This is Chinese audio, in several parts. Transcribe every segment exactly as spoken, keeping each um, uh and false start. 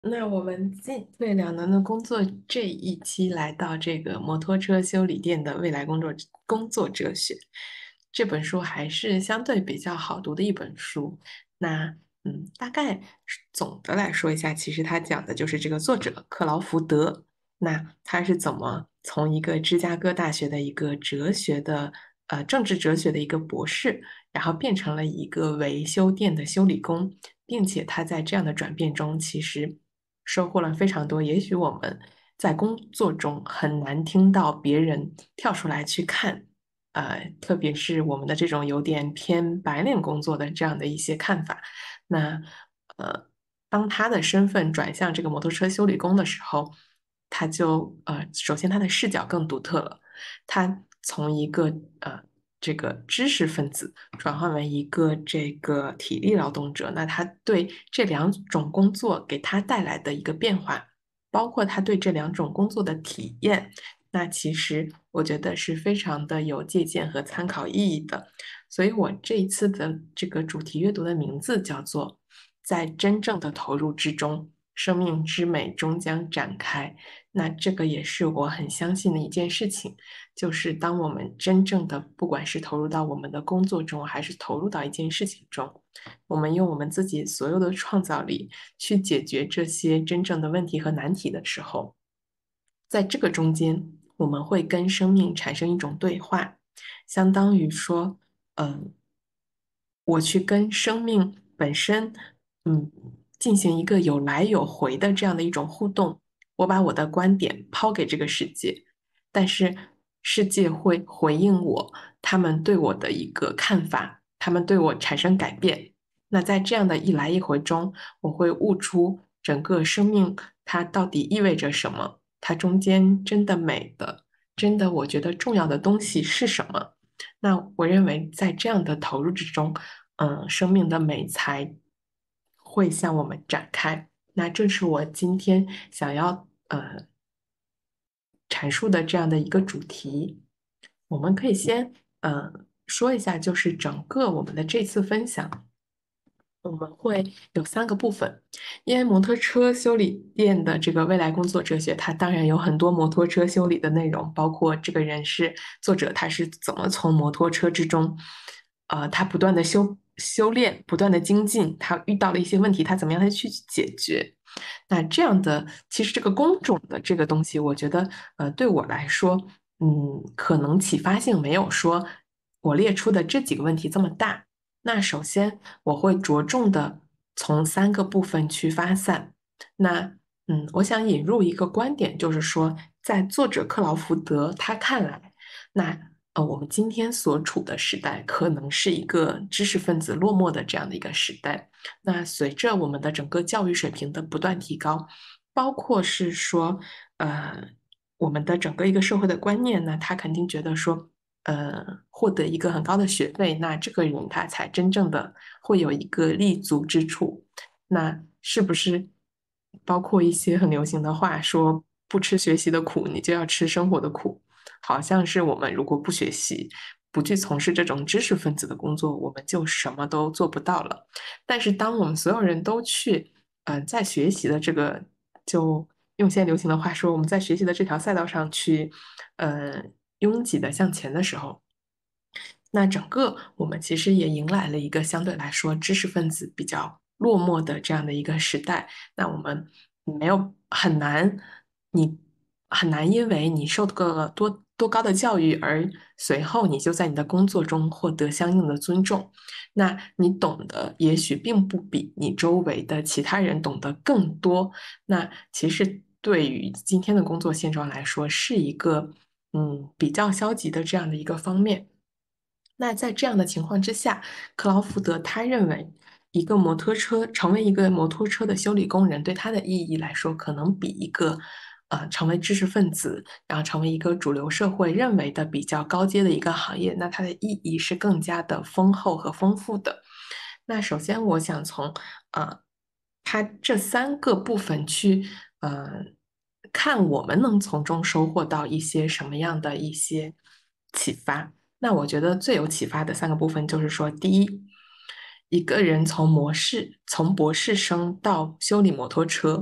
那我们进退两难的工作这一期来到这个摩托车修理店的未来工作工作哲学这本书还是相对比较好读的一本书。那嗯，大概总的来说一下，其实他讲的就是这个作者克劳福德，那他是怎么从一个芝加哥大学的一个哲学的呃政治哲学的一个博士，然后变成了一个维修店的修理工。并且他在这样的转变中，其实收获了非常多。也许我们在工作中很难听到别人跳出来去看，呃，特别是我们的这种有点偏白领工作的这样的一些看法。那呃，当他的身份转向这个摩托车修理工的时候，他就呃，首先他的视角更独特了，他从一个呃。这个知识分子转换为一个这个体力劳动者，那他对这两种工作给他带来的一个变化，包括他对这两种工作的体验，那其实我觉得是非常的有借鉴和参考意义的。所以我这一次的这个主题阅读的名字叫做《在真正的投入之中，生命之美终将展开》。那这个也是我很相信的一件事情。就是当我们真正的，不管是投入到我们的工作中，还是投入到一件事情中，我们用我们自己所有的创造力去解决这些真正的问题和难题的时候，在这个中间，我们会跟生命产生一种对话，相当于说，嗯、我去跟生命本身，嗯，进行一个有来有回的这样的一种互动。我把我的观点抛给这个世界，但是世界会回应我，他们对我的一个看法，他们对我产生改变。那在这样的一来一回中，我会悟出整个生命它到底意味着什么，它中间真的美的，真的我觉得重要的东西是什么。那我认为在这样的投入之中，嗯，生命的美才会向我们展开。那这是我今天想要呃阐述的这样的一个主题。我们可以先呃说一下，就是整个我们的这次分享。我们会有三个部分，因为摩托车修理店的这个未来工作哲学，它当然有很多摩托车修理的内容，包括这个人是作者，他是怎么从摩托车之中，呃，他不断的修修炼，不断的精进，他遇到了一些问题，他怎么样的去解决？那这样的，其实这个工种的这个东西，我觉得，呃，对我来说，嗯，可能启发性没有说我列出的这几个问题这么大。那首先，我会着重的从三个部分去发散。那嗯，我想引入一个观点，就是说，在作者克劳福德他看来，那呃，我们今天所处的时代可能是一个知识分子落寞的这样的一个时代。那随着我们的整个教育水平的不断提高，包括是说，呃，我们的整个一个社会的观念呢，他肯定觉得说。呃，获得一个很高的学费，那这个人他才真正的会有一个立足之处。那是不是包括一些很流行的话说，不吃学习的苦，你就要吃生活的苦？好像是我们如果不学习，不去从事这种知识分子的工作，我们就什么都做不到了。但是当我们所有人都去，呃，在学习的这个，就用现在流行的话说，我们在学习的这条赛道上去，呃，拥挤的向前的时候，那整个我们其实也迎来了一个相对来说知识分子比较落寞的这样的一个时代。那我们没有很难，你很难因为你受个多多高的教育而随后你就在你的工作中获得相应的尊重。那你懂得也许并不比你周围的其他人懂得更多。那其实对于今天的工作现状来说，是一个嗯比较消极的这样的一个方面。那在这样的情况之下，克劳福德他认为，一个摩托车成为一个摩托车的修理工人，对他的意义来说，可能比一个呃成为知识分子，然后成为一个主流社会认为的比较高阶的一个行业，那它的意义是更加的丰厚和丰富的。那首先，我想从呃它这三个部分去呃看我们能从中收获到一些什么样的一些启发。那我觉得最有启发的三个部分就是说，第一，一个人从模式从博士生到修理摩托车，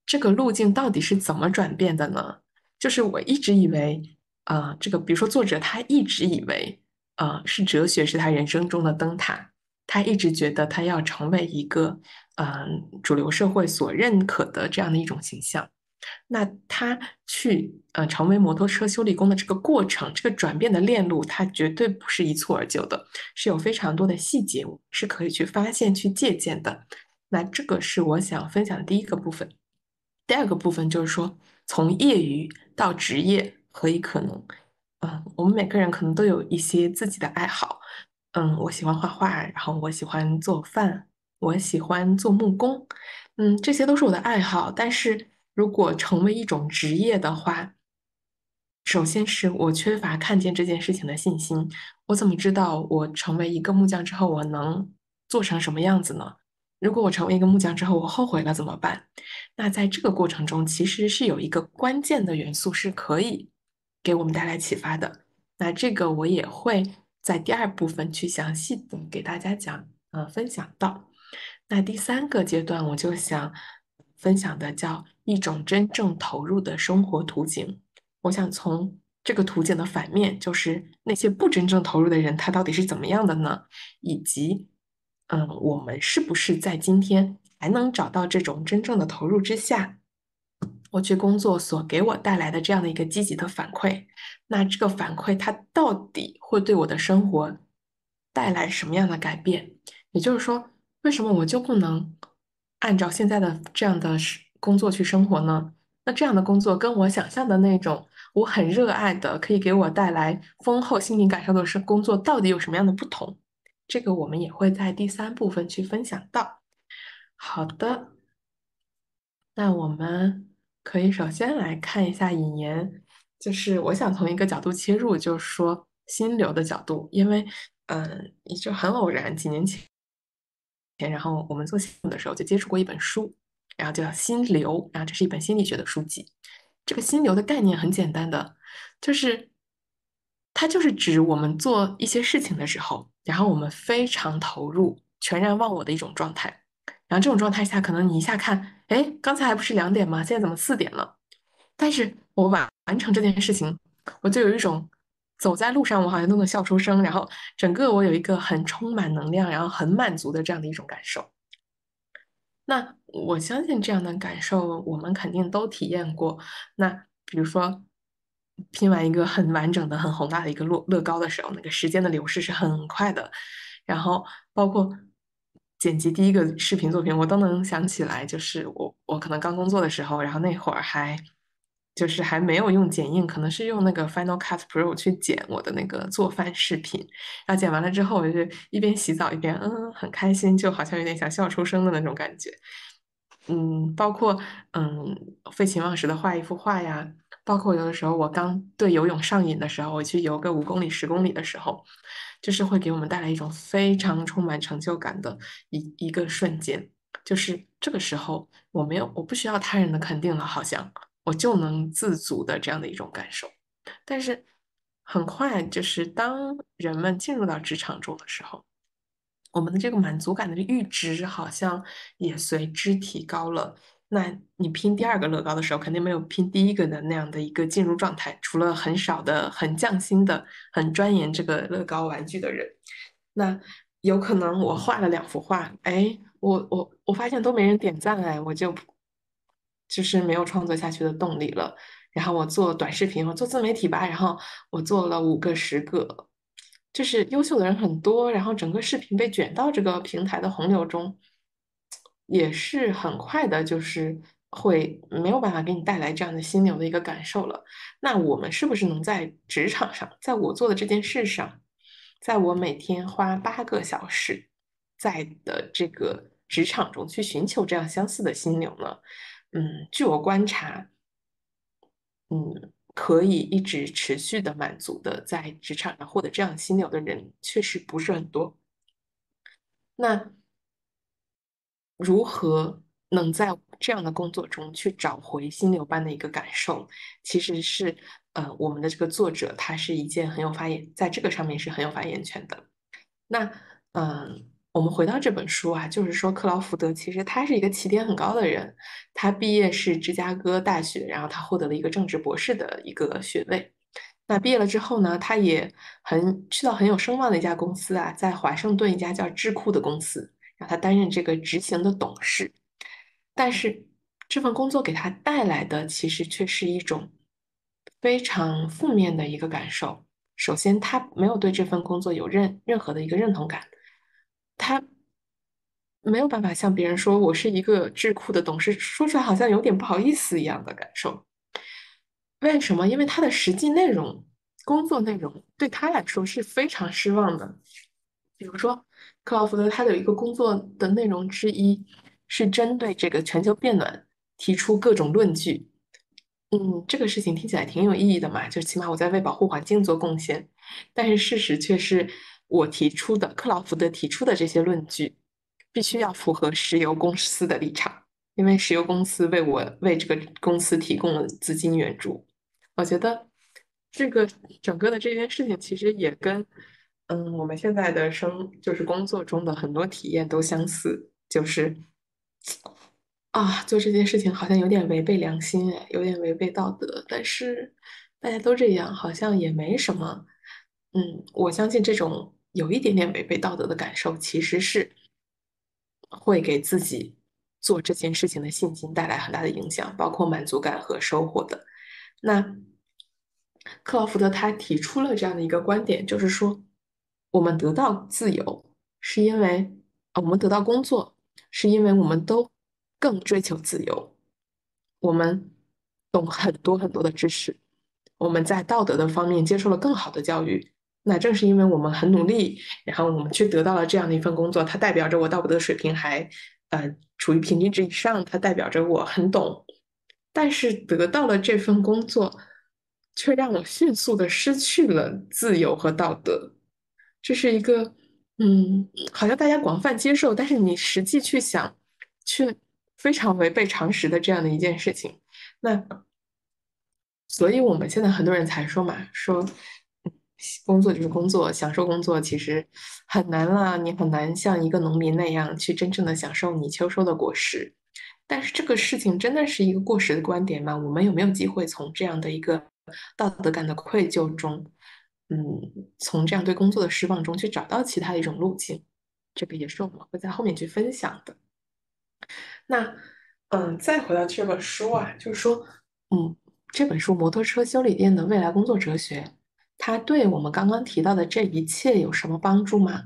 这个路径到底是怎么转变的呢？就是我一直以为，呃，这个比如说作者他一直以为，呃，是哲学是他人生中的灯塔，他一直觉得他要成为一个，嗯、呃主流社会所认可的这样的一种形象。那他去呃成为摩托车修理工的这个过程，这个转变的链路，它绝对不是一蹴而就的，是有非常多的细节是可以去发现、去借鉴的。那这个是我想分享的第一个部分。第二个部分就是说，从业余到职业何以可能？嗯，我们每个人可能都有一些自己的爱好。嗯，我喜欢画画，然后我喜欢做饭，我喜欢做木工。嗯，这些都是我的爱好。但是如果成为一种职业的话，首先是我缺乏看见这件事情的信心。我怎么知道我成为一个木匠之后，我能做成什么样子呢？如果我成为一个木匠之后，我后悔了怎么办？那在这个过程中，其实是有一个关键的元素是可以给我们带来启发的。那这个我也会在第二部分去详细的给大家讲，呃，分享到。那第三个阶段，我就想分享的叫一种真正投入的生活图景。我想从这个图景的反面，就是那些不真正投入的人，他到底是怎么样的呢？以及，嗯，我们是不是在今天还能找到这种真正的投入之下，我去工作所给我带来的这样的一个积极的反馈？那这个反馈它到底会对我的生活带来什么样的改变？也就是说，为什么我就不能按照现在的这样的是工作去生活呢？那这样的工作跟我想象的那种我很热爱的，可以给我带来丰厚心灵感受的是工作，到底有什么样的不同？这个我们也会在第三部分去分享到。好的，那我们可以首先来看一下引言，就是我想从一个角度切入，就是说心流的角度，因为嗯，也就很偶然，几年前。然后我们做项目的时候就接触过一本书，然后叫《心流》，然后这是一本心理学的书籍。这个心流的概念很简单的，就是它就是指我们做一些事情的时候，然后我们非常投入、全然忘我的一种状态。然后这种状态下，可能你一下看，哎，刚才还不是两点吗？现在怎么四点了？但是我完完成这件事情，我就有一种走在路上，我好像都能笑出声，然后整个我有一个很充满能量，然后很满足的这样的一种感受。那我相信这样的感受，我们肯定都体验过。那比如说，拼完一个很完整的、很宏大的一个乐乐高的时候，那个时间的流逝是很快的。然后包括剪辑第一个视频作品，我都能想起来，就是我我可能刚工作的时候，然后那会儿还就是还没有用剪映，可能是用那个 Final Cut Pro 去剪我的那个做饭视频。然后剪完了之后，我就一边洗澡一边嗯很开心，就好像有点想笑出声的那种感觉。嗯，包括嗯废寝忘食的画一幅画呀，包括有的时候我刚对游泳上瘾的时候，我去游个五公里、十公里的时候，就是会给我们带来一种非常充满成就感的一一个瞬间。就是这个时候，我没有，我不需要他人的肯定了，好像我就能自足的这样的一种感受。但是很快，就是当人们进入到职场中的时候，我们的这个满足感的阈值好像也随之提高了。那你拼第二个乐高的时候，肯定没有拼第一个的那样的一个进入状态，除了很少的、很匠心的、很钻研这个乐高玩具的人。那有可能我画了两幅画，哎，我我我发现都没人点赞，哎，我就就是没有创作下去的动力了。然后我做短视频，我做自媒体吧，然后我做了五个、十个，就是优秀的人很多，然后整个视频被卷到这个平台的洪流中，也是很快的，就是会没有办法给你带来这样的心流的一个感受了。那我们是不是能在职场上，在我做的这件事上，在我每天花八个小时在的这个职场中去寻求这样相似的心流呢？嗯，据我观察，嗯，可以一直持续的满足的在职场上获得这样心流的人，确实不是很多。那如何能在这样的工作中去找回心流般的一个感受，其实是呃我们的这个作者他是一件很有发言，在这个上面是很有发言权的。那嗯。 我们回到这本书啊，就是说克劳福德其实他是一个起点很高的人，他毕业是芝加哥大学，然后他获得了一个政治博士的一个学位。那毕业了之后呢，他也很去到很有声望的一家公司啊，在华盛顿一家叫智库的公司，让他担任这个执行的董事。但是这份工作给他带来的其实却是一种非常负面的一个感受。首先，他没有对这份工作有任任何的一个认同感，他没有办法向别人说我是一个智库的董事，说出来好像有点不好意思一样的感受。为什么？因为他的实际内容、工作内容对他来说是非常失望的。比如说，克劳福德他的有一个工作的内容之一是针对这个全球变暖提出各种论据。嗯，这个事情听起来挺有意义的嘛，就起码我在为保护环境做贡献。但是事实却是我提出的，克劳福德提出的这些论据，必须要符合石油公司的立场，因为石油公司为我为这个公司提供了资金援助。我觉得这个整个的这件事情其实也跟嗯我们现在的生就是工作中的很多体验都相似，就是啊做这件事情好像有点违背良心哎，有点违背道德，但是大家都这样，好像也没什么。嗯，我相信这种有一点点违背道德的感受，其实是会给自己做这件事情的信心带来很大的影响，包括满足感和收获的。那克劳福德他提出了这样的一个观点，就是说，我们得到自由，是因为啊，我们得到工作，是因为我们都更追求自由，我们懂很多很多的知识，我们在道德的方面接受了更好的教育。那正是因为我们很努力，然后我们去得到了这样的一份工作，它代表着我道德水平还呃处于平均值以上，它代表着我很懂。但是得到了这份工作，却让我迅速的失去了自由和道德。这是一个，嗯，好像大家广泛接受，但是你实际去想，却非常违背常识的这样的一件事情。那所以我们现在很多人才说嘛，说嗯工作就是工作，享受工作其实很难了，你很难像一个农民那样去真正的享受你秋收的果实。但是这个事情真的是一个过时的观点吗？我们有没有机会从这样的一个道德感的愧疚中，嗯，从这样对工作的失望中去找到其他的一种路径？这个也是我们会在后面去分享的。那，嗯，再回到这本书啊，就是说，嗯，这本书《摩托车修理店的未来工作哲学》，它对我们刚刚提到的这一切有什么帮助吗？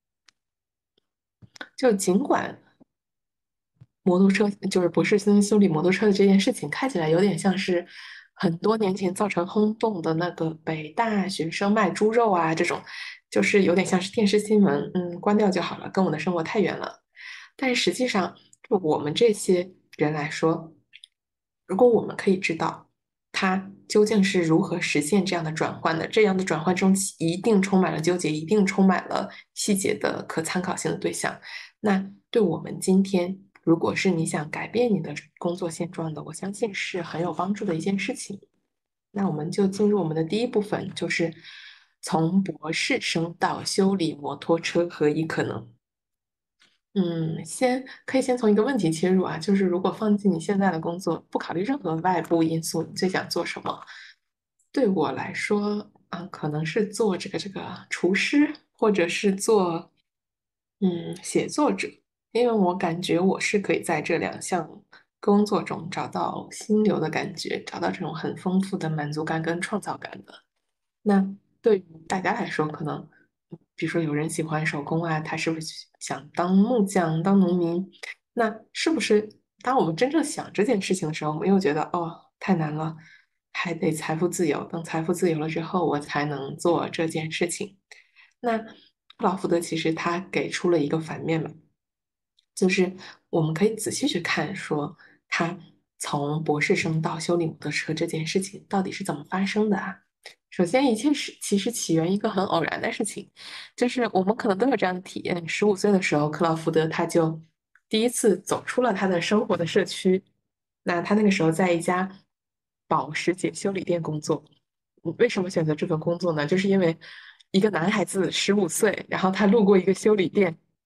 就尽管摩托车就是博士生修理摩托车的这件事情，看起来有点像是很多年前造成轰动的那个北大学生卖猪肉啊这种，就是有点像是电视新闻，嗯，关掉就好了，跟我的生活太远了。但是实际上，就我们这些人来说，如果我们可以知道它究竟是如何实现这样的转换的，这样的转换中一定充满了纠结，一定充满了细节的可参考性的对象。那对我们今天，如果是你想改变你的工作现状的，我相信是很有帮助的一件事情。那我们就进入我们的第一部分，就是从博士生到修理摩托车何以可能？嗯，先可以先从一个问题切入啊，就是如果放弃你现在的工作，不考虑任何外部因素，你最想做什么？对我来说，啊，可能是做这个这个厨师，或者是做嗯写作者，因为我感觉我是可以在这两项工作中找到心流的感觉，找到这种很丰富的满足感跟创造感的。那对于大家来说，可能比如说有人喜欢手工啊，他是不是想当木匠、当农民？那是不是当我们真正想这件事情的时候，我们又觉得哦，太难了，还得财富自由。等财富自由了之后，我才能做这件事情。那布劳福德其实他给出了一个反面嘛，就是我们可以仔细去看，说他从博士生到修理摩托车这件事情到底是怎么发生的啊？首先，一切是其实起源一个很偶然的事情，就是我们可能都有这样的体验。十五岁的时候，克劳福德他就第一次走出了他的生活的社区。那他那个时候在一家保时捷修理店工作。嗯为什么选择这份工作呢？就是因为一个男孩子十五岁，然后他路过一个修理店，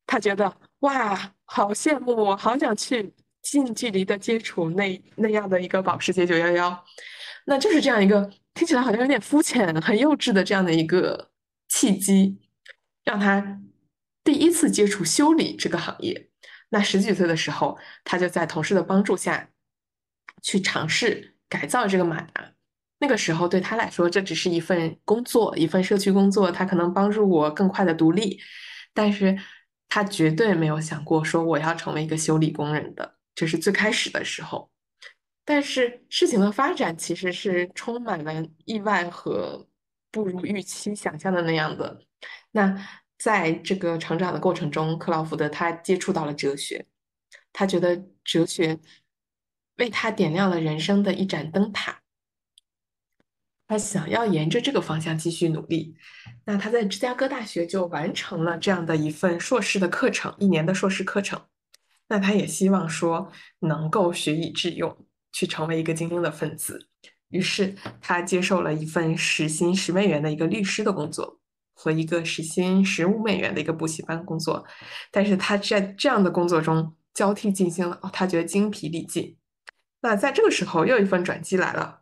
他觉得哇，好羡慕我，好想去近距离的接触那那样的一个保时捷九幺幺。那就是这样一个听起来好像有点肤浅、很幼稚的这样的一个契机，让他第一次接触修理这个行业。那十几岁的时候，他就在同事的帮助下去尝试改造这个马达。那个时候对他来说，这只是一份工作，一份社区工作，他可能帮助我更快的独立，但是他绝对没有想过说我要成为一个修理工人的，这是最开始的时候。但是事情的发展其实是充满了意外和不如预期想象的那样的。那在这个成长的过程中，克劳福德他接触到了哲学，他觉得哲学为他点亮了人生的一盏灯塔，他想要沿着这个方向继续努力。那他在芝加哥大学就完成了这样的一份硕士的课程，一年的硕士课程。那他也希望说能够学以致用，去成为一个精英的分子。于是他接受了一份时薪十美元的一个律师的工作，和一个时薪十五美元的一个补习班工作。但是他在这样的工作中交替进行了，哦，他觉得精疲力尽。那在这个时候，又一份转机来了，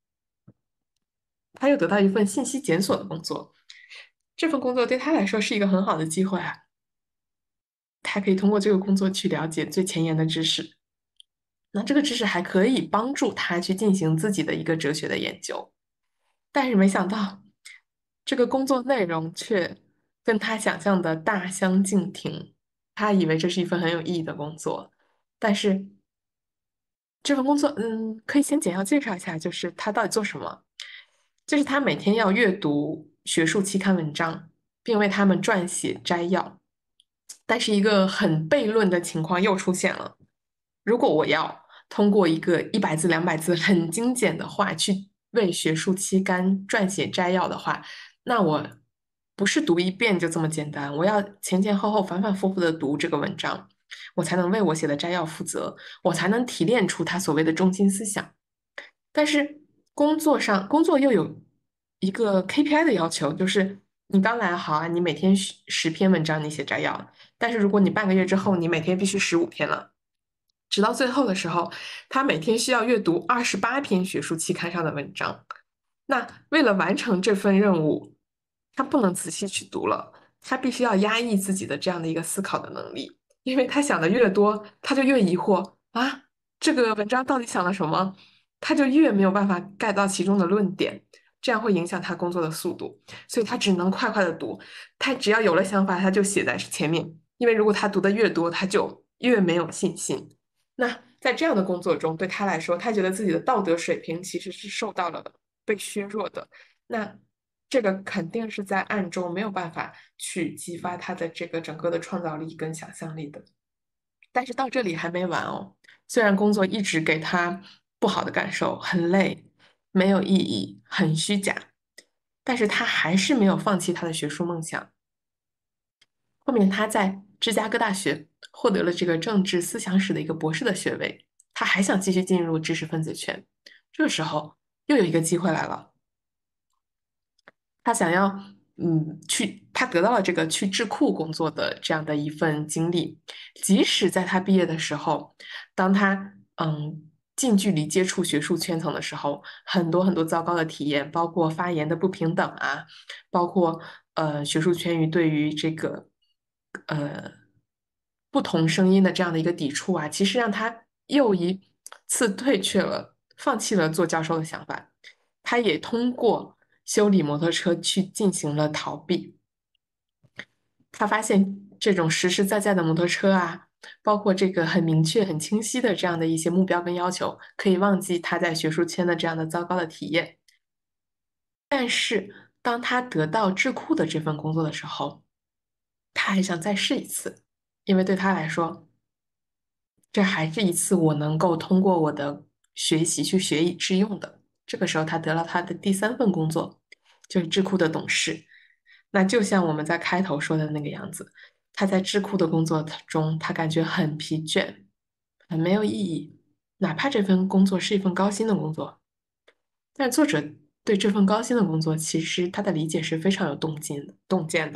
他又得到一份信息检索的工作。这份工作对他来说是一个很好的机会啊，他可以通过这个工作去了解最前沿的知识。那这个知识还可以帮助他去进行自己的一个哲学的研究，但是没想到这个工作内容却跟他想象的大相径庭。他以为这是一份很有意义的工作，但是这份工作，嗯，可以先简要介绍一下，就是他到底做什么？就是他每天要阅读学术期刊文章，并为他们撰写摘要。但是一个很悖论的情况又出现了。如果我要通过一个一百字、两百字很精简的话去为学术期刊撰写摘要的话，那我不是读一遍就这么简单，我要前前后后、反反复复的读这个文章，我才能为我写的摘要负责，我才能提炼出他所谓的中心思想。但是工作上，工作又有一个 K P I 的要求，就是你刚来好啊，你每天十十篇文章你写摘要，但是如果你半个月之后，你每天必须十五篇了，直到最后的时候，他每天需要阅读二十八篇学术期刊上的文章。那为了完成这份任务，他不能仔细去读了，他必须要压抑自己的这样的一个思考的能力，因为他想的越多，他就越疑惑啊，这个文章到底想了什么？他就越没有办法 get 到其中的论点，这样会影响他工作的速度，所以他只能快快的读。他只要有了想法，他就写在前面，因为如果他读的越多，他就越没有信心。那在这样的工作中，对他来说，他觉得自己的道德水平其实是受到了被削弱的。那这个肯定是在暗中没有办法去激发他的这个整个的创造力跟想象力的。但是到这里还没完哦，虽然工作一直给他不好的感受，很累，没有意义，很虚假，但是他还是没有放弃他的学术梦想。后面他在芝加哥大学获得了这个政治思想史的一个博士的学位，他还想继续进入知识分子圈。这个时候又有一个机会来了，他想要嗯去，他得到了这个去智库工作的这样的一份经历。即使在他毕业的时候，当他嗯近距离接触学术圈层的时候，很多很多糟糕的体验，包括发言的不平等啊，包括呃学术圈域对于这个呃不同声音的这样的一个抵触啊，其实让他又一次退却了，放弃了做教授的想法。他也通过修理摩托车去进行了逃避。他发现这种实实在在的摩托车啊，包括这个很明确、很清晰的这样的一些目标跟要求，可以忘记他在学术圈的这样的糟糕的体验。但是当他得到智库的这份工作的时候，他还想再试一次，因为对他来说，这还是一次我能够通过我的学习去学以致用的。这个时候，他得了他的第三份工作，就是智库的董事。那就像我们在开头说的那个样子，他在智库的工作中，他感觉很疲倦，很没有意义。哪怕这份工作是一份高薪的工作，但作者对这份高薪的工作，其实他的理解是非常有洞见的。洞见的。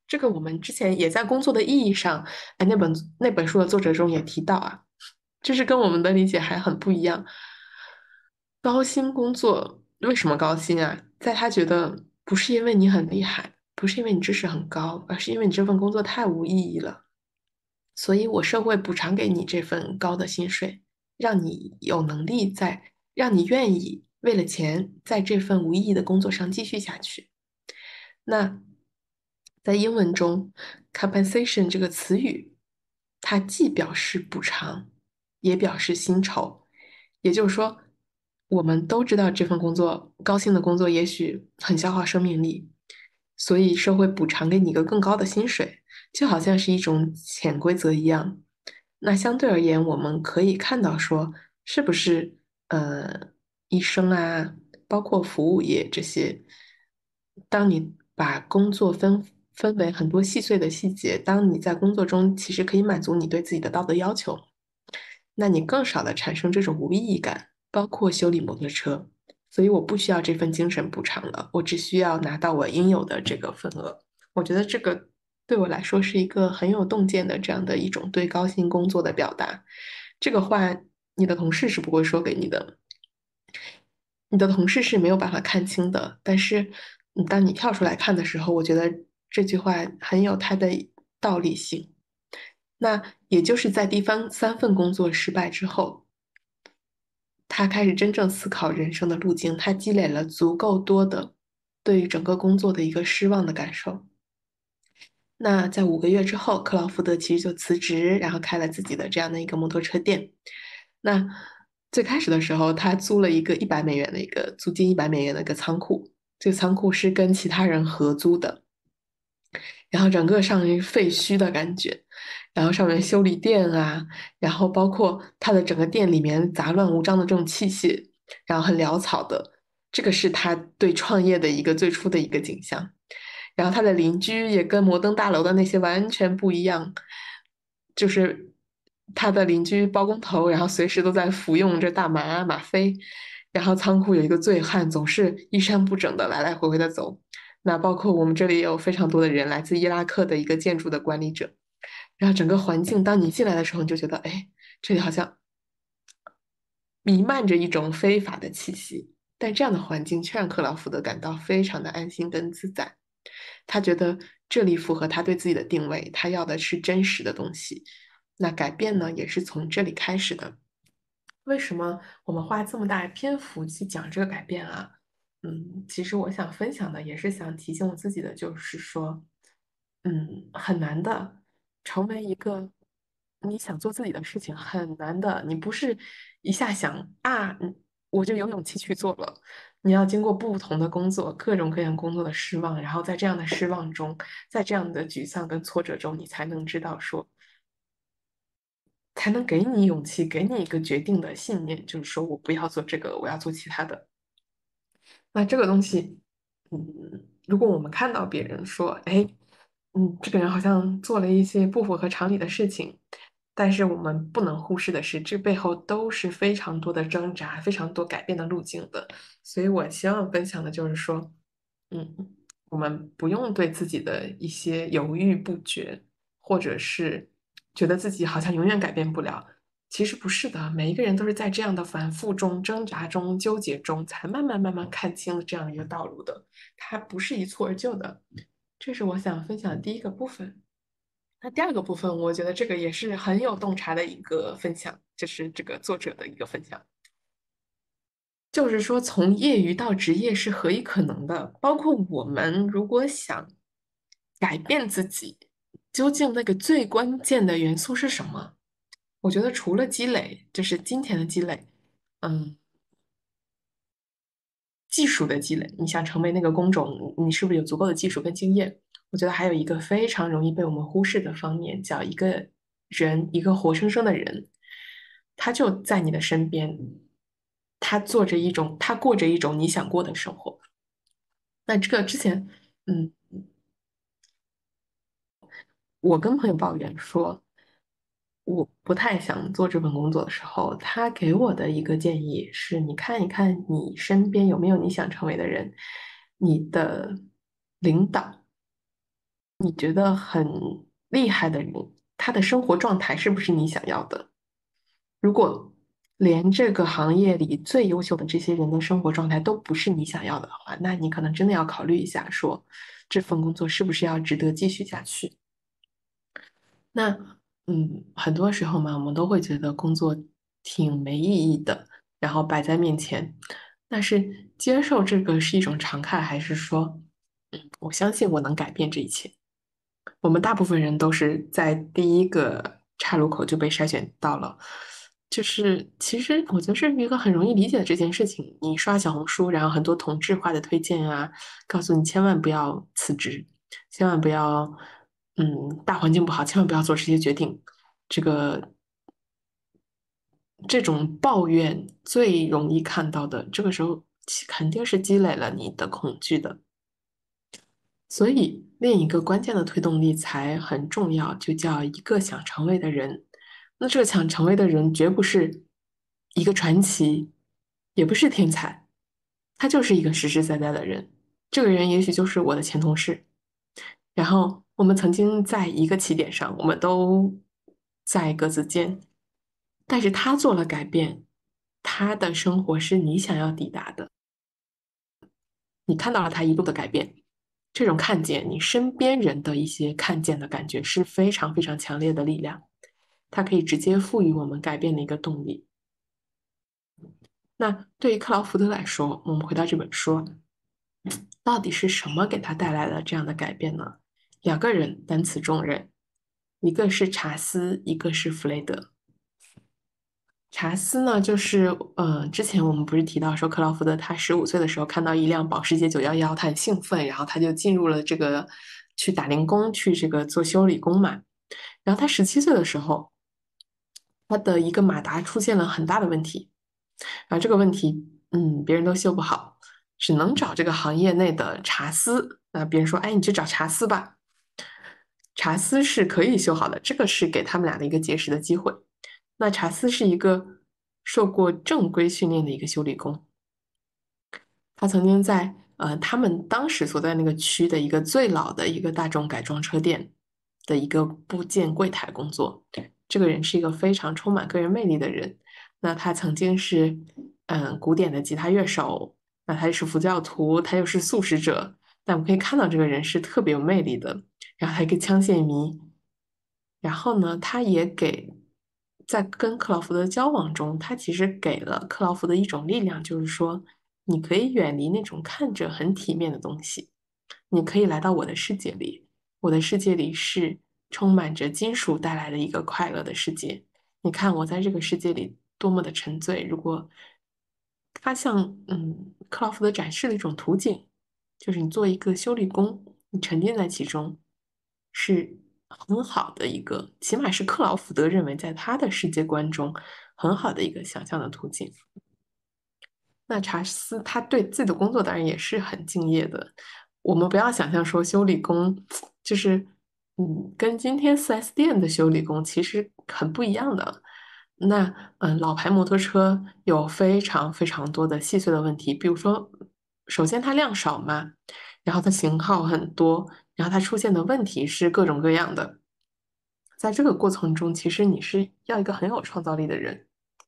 这个我们之前也在工作的意义上，哎，那本那本书的作者中也提到啊，就是跟我们的理解还很不一样。高薪工作为什么高薪啊？在他觉得不是因为你很厉害，不是因为你知识很高，而是因为你这份工作太无意义了。所以我社会补偿给你这份高的薪水，让你有能力在，让你愿意为了钱在这份无意义的工作上继续下去。那在英文中，compensation 这个词语，它既表示补偿，也表示薪酬。也就是说，我们都知道这份工作，高薪的工作也许很消耗生命力，所以社会补偿给你一个更高的薪水，就好像是一种潜规则一样。那相对而言，我们可以看到说，是不是呃，医生啊，包括服务业这些，当你把工作分分为很多细碎的细节，当你在工作中其实可以满足你对自己的道德要求，那你更少的产生这种无意义感，包括修理摩托车。所以我不需要这份精神补偿了，我只需要拿到我应有的这个份额。我觉得这个对我来说是一个很有洞见的这样的一种对高薪工作的表达。这个话你的同事是不会说给你的，你的同事是没有办法看清的。但是，嗯当你跳出来看的时候，我觉得这句话很有它的道理性。那也就是在第三三份工作失败之后，他开始真正思考人生的路径，他积累了足够多的对于整个工作的一个失望的感受。那在五个月之后，克劳福德其实就辞职，然后开了自己的这样的一个摩托车店。那最开始的时候，他租了一个一百美元的一个租金一百美元的一个仓库，这个仓库是跟其他人合租的，然后整个上一废墟的感觉，然后上面修理店啊，然后包括他的整个店里面杂乱无章的这种器械，然后很潦草的，这个是他对创业的一个最初的一个景象。然后他的邻居也跟摩登大楼的那些完全不一样，就是他的邻居包工头，然后随时都在服用着大麻吗啡，然后仓库有一个醉汉，总是衣衫不整的来来回回的走。那包括我们这里也有非常多的人来自伊拉克的一个建筑的管理者，然后整个环境，当你进来的时候，你就觉得，哎，这里好像弥漫着一种非法的气息。但这样的环境却让克劳福德感到非常的安心跟自在。他觉得这里符合他对自己的定位，他要的是真实的东西。那改变呢，也是从这里开始的。为什么我们花这么大篇幅去讲这个改变啊？嗯，其实我想分享的也是想提醒我自己的，就是说，嗯，很难的，成为一个你想做自己的事情很难的。你不是一下想啊，嗯我就有勇气去做了。你要经过不同的工作，各种各样工作的失望，然后在这样的失望中，在这样的沮丧跟挫折中，你才能知道说，才能给你勇气，给你一个决定的信念，就是说我不要做这个，我要做其他的。那这个东西，嗯，如果我们看到别人说，哎，嗯，这个人好像做了一些不符合常理的事情，但是我们不能忽视的是，这背后都是非常多的挣扎，非常多改变的路径的。所以我希望分享的就是说，嗯，我们不用对自己的一些犹豫不决，或者是觉得自己好像永远改变不了。其实不是的，每一个人都是在这样的反复中、挣扎中、纠结中，才慢慢慢慢看清了这样一个道路的。它不是一蹴而就的。这是我想分享的第一个部分。那第二个部分，我觉得这个也是很有洞察的一个分享，就是这个作者的一个分享，就是说从业余到职业是何以可能的？包括我们如果想改变自己，究竟那个最关键的元素是什么？我觉得除了积累，就是金钱的积累，嗯，技术的积累，你想成为那个工种，你是不是有足够的技术跟经验？我觉得还有一个非常容易被我们忽视的方面，叫一个人，一个活生生的人，他就在你的身边，他做着一种，他过着一种你想过的生活。那这个之前，嗯，我跟朋友抱怨说，我不太想做这份工作的时候，他给我的一个建议是：你看一看你身边有没有你想成为的人，你的领导你觉得很厉害的人，他的生活状态是不是你想要的？如果连这个行业里最优秀的这些人的生活状态都不是你想要的话，那你可能真的要考虑一下，说这份工作是不是要值得继续下去。那嗯，很多时候嘛，我们都会觉得工作挺没意义的，然后摆在面前。但是接受这个是一种常态，还是说，嗯，我相信我能改变这一切？我们大部分人都是在第一个岔路口就被筛选到了，就是其实我觉得是一个很容易理解的这件事情。你刷小红书，然后很多同质化的推荐啊，告诉你千万不要辞职，千万不要，嗯，大环境不好，千万不要做这些决定。这个这种抱怨最容易看到的，这个时候其肯定是积累了你的恐惧的。所以，另一个关键的推动力才很重要，就叫一个想成为的人。那这个想成为的人，绝不是一个传奇，也不是天才，他就是一个实实在在的人。这个人也许就是我的前同事，然后我们曾经在一个起点上，我们都在格子间，但是他做了改变，他的生活是你想要抵达的。你看到了他一路的改变，这种看见，你身边人的一些看见的感觉是非常非常强烈的力量，它可以直接赋予我们改变的一个动力。那对于克劳福德来说，我们回到这本书，到底是什么给他带来了这样的改变呢？两个人担此重任，一个是查斯，一个是弗雷德。查斯呢，就是呃，之前我们不是提到说，克劳福德他十五岁的时候看到一辆保时捷九幺幺，他很兴奋，然后他就进入了这个去打零工，去这个做修理工嘛。然后他十七岁的时候，他的一个马达出现了很大的问题，然后这个问题，嗯，别人都修不好，只能找这个行业内的查斯。那别人说，哎，你去找查斯吧，查斯是可以修好的，这个是给他们俩的一个结识的机会。那查斯是一个受过正规训练的一个修理工，他曾经在呃他们当时所在那个区的一个最老的一个大众改装车店的一个部件柜台工作。这个人是一个非常充满个人魅力的人。那他曾经是嗯古典的吉他乐手，那他又是佛教徒，他又是素食者。但我们可以看到这个人是特别有魅力的，然后还一个枪械迷。然后呢，他也给在跟克劳福德交往中，他其实给了克劳福德一种力量，就是说，你可以远离那种看着很体面的东西，你可以来到我的世界里，我的世界里是充满着金属带来的一个快乐的世界。你看我在这个世界里多么的沉醉。如果他向嗯克劳福德展示了一种图景，就是你做一个修理工，你沉浸在其中，是很好的一个，起码是克劳福德认为在他的世界观中很好的一个想象的途径。那查斯他对自己的工作当然也是很敬业的。我们不要想象说修理工就是，嗯，跟今天 四 S 店的修理工其实很不一样的。那嗯，老牌摩托车有非常非常多的细碎的问题，比如说，首先它量少嘛，然后它型号很多，然后它出现的问题是各种各样的。在这个过程中，其实你是要一个很有创造力的人。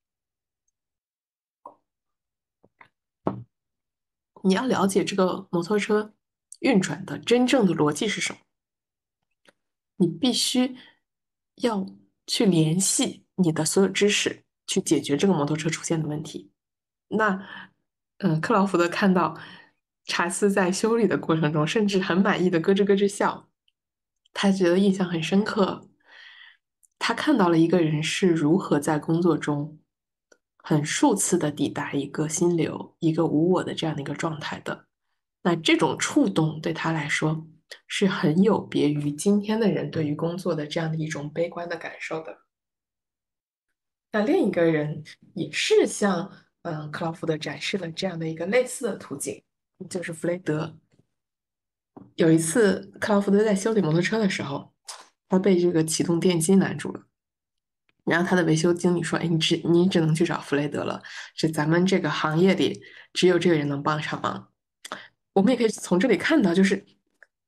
你要了解这个摩托车运转的真正的逻辑是什么，你必须要去联系你的所有知识，去解决这个摩托车出现的问题。那，嗯，克劳福德看到查斯在修理的过程中，甚至很满意的咯吱咯吱笑，他觉得印象很深刻。他看到了一个人是如何在工作中很数次的抵达一个心流、一个无我的这样的一个状态的。那这种触动对他来说是很有别于今天的人对于工作的这样的一种悲观的感受的。那另一个人也是向嗯克劳福德展示了这样的一个类似的途径，就是弗雷德。有一次，克劳福德在修理摩托车的时候，他被这个启动电机拦住了。然后他的维修经理说：“哎，你只你只能去找弗雷德了，是咱们这个行业里只有这个人能帮上忙。”我们也可以从这里看到，就是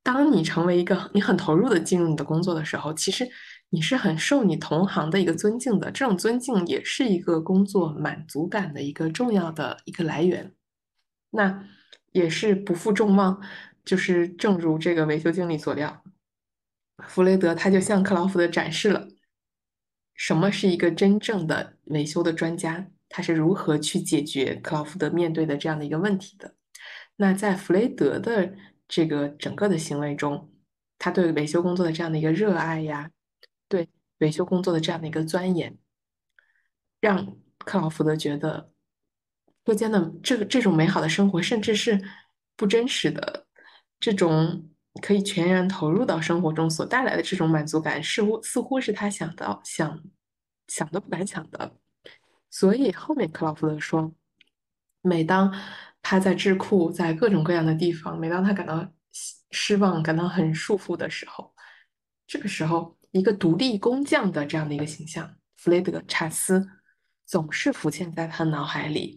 当你成为一个你很投入的进入你的工作的时候，其实你是很受你同行的一个尊敬的，这种尊敬也是一个工作满足感的一个重要的一个来源。那也是不负众望，就是正如这个维修经理所料，弗雷德他就向克劳福德展示了什么是一个真正的维修的专家，他是如何去解决克劳福德面对的这样的一个问题的。那在弗雷德的这个整个的行为中，他对维修工作的这样的一个热爱呀，对维修工作的这样的一个钻研，让克劳福德觉得车间的这个这种美好的生活，甚至是不真实的这种可以全然投入到生活中所带来的这种满足感，似乎似乎是他想到想想都不敢想的。所以后面克劳福德说，每当他在智库，在各种各样的地方，每当他感到失望、感到很束缚的时候，这个时候，一个独立工匠的这样的一个形象，弗雷德·查斯，总是浮现在他脑海里。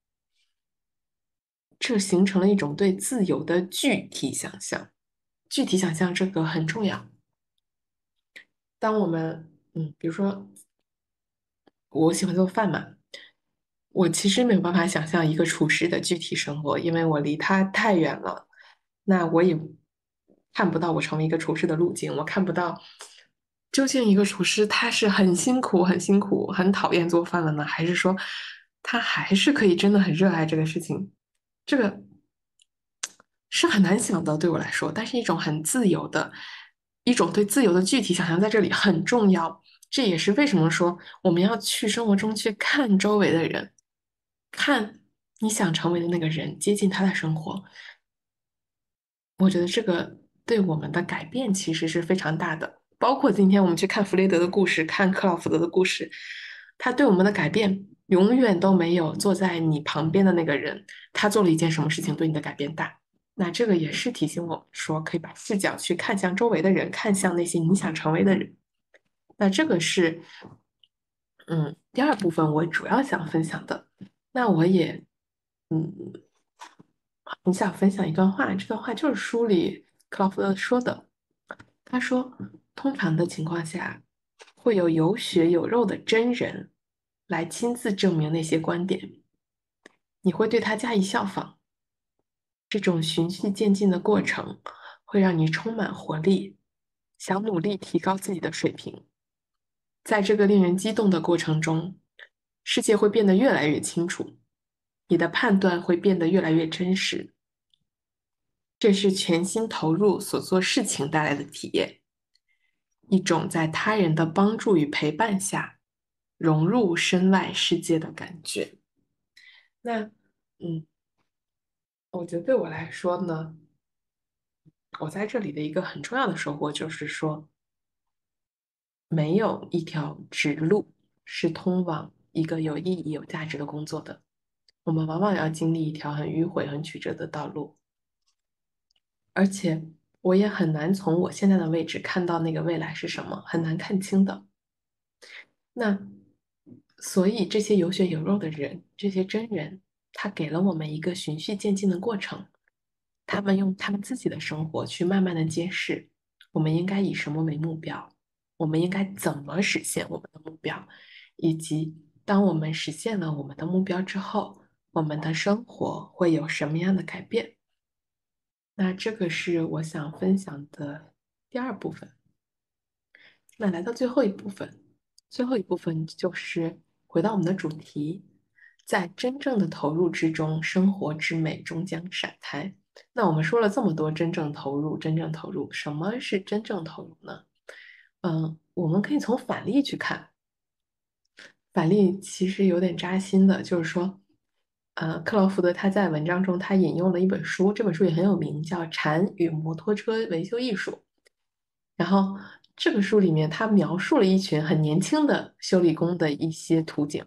这形成了一种对自由的具体想象。具体想象这个很重要。当我们，嗯，比如说我喜欢做饭嘛，我其实没有办法想象一个厨师的具体生活，因为我离他太远了。那我也看不到我成为一个厨师的路径，我看不到究竟一个厨师他是很辛苦、很辛苦、很讨厌做饭了呢，还是说他还是可以真的很热爱这个事情？这个是很难想的，对我来说，但是一种很自由的，一种对自由的具体想象在这里很重要。这也是为什么说我们要去生活中去看周围的人，看你想成为的那个人，接近他的生活。我觉得这个对我们的改变其实是非常大的。包括今天我们去看弗雷德的故事，看克劳福德的故事，他对我们的改变永远都没有坐在你旁边的那个人，他做了一件什么事情对你的改变大。那这个也是提醒我们说，可以把视角去看向周围的人，看向那些你想成为的人。那这个是，嗯，第二部分我主要想分享的。那我也，嗯，很想分享一段话，这段话就是书里克劳福德说的。他说，通常的情况下，会有有血有肉的真人来亲自证明那些观点，你会对他加以效仿。这种循序渐进的过程会让你充满活力，想努力提高自己的水平。在这个令人激动的过程中，世界会变得越来越清楚，你的判断会变得越来越真实。这是全心投入所做事情带来的体验，一种在他人的帮助与陪伴下融入身外世界的感觉。那，嗯，我觉得对我来说呢，我在这里的一个很重要的收获就是说，没有一条直路是通往一个有意义、有价值的工作的。我们往往要经历一条很迂回、很曲折的道路，而且我也很难从我现在的位置看到那个未来是什么，很难看清的。那所以这些有血有肉的人，这些真人，他给了我们一个循序渐进的过程。他们用他们自己的生活去慢慢的揭示，我们应该以什么为目标，我们应该怎么实现我们的目标，以及当我们实现了我们的目标之后，我们的生活会有什么样的改变。那这个是我想分享的第二部分。那来到最后一部分，最后一部分就是回到我们的主题，在真正的投入之中，生活之美终将闪开。那我们说了这么多真正投入，真正投入，什么是真正投入呢？嗯，我们可以从反例去看。反例其实有点扎心的，就是说，呃，克劳福德他在文章中他引用了一本书，这本书也很有名，叫《禅与摩托车维修艺术》。然后这个书里面，他描述了一群很年轻的修理工的一些图景。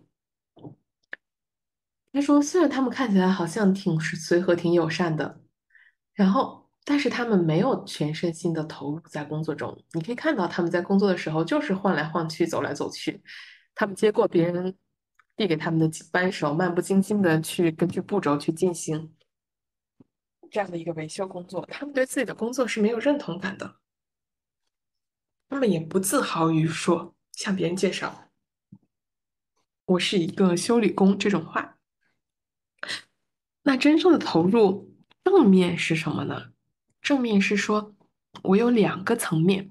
他说，虽然他们看起来好像挺是随和、挺友善的，然后但是他们没有全身心的投入在工作中。你可以看到他们在工作的时候就是晃来晃去、走来走去，他们接过别人递给他们的扳手，漫不经心的去根据步骤去进行。 这样的一个维修工作，他们对自己的工作是没有认同感的，他们也不自豪于说向别人介绍我是一个修理工这种话。那真正的投入正面是什么呢？正面是说我有两个层面，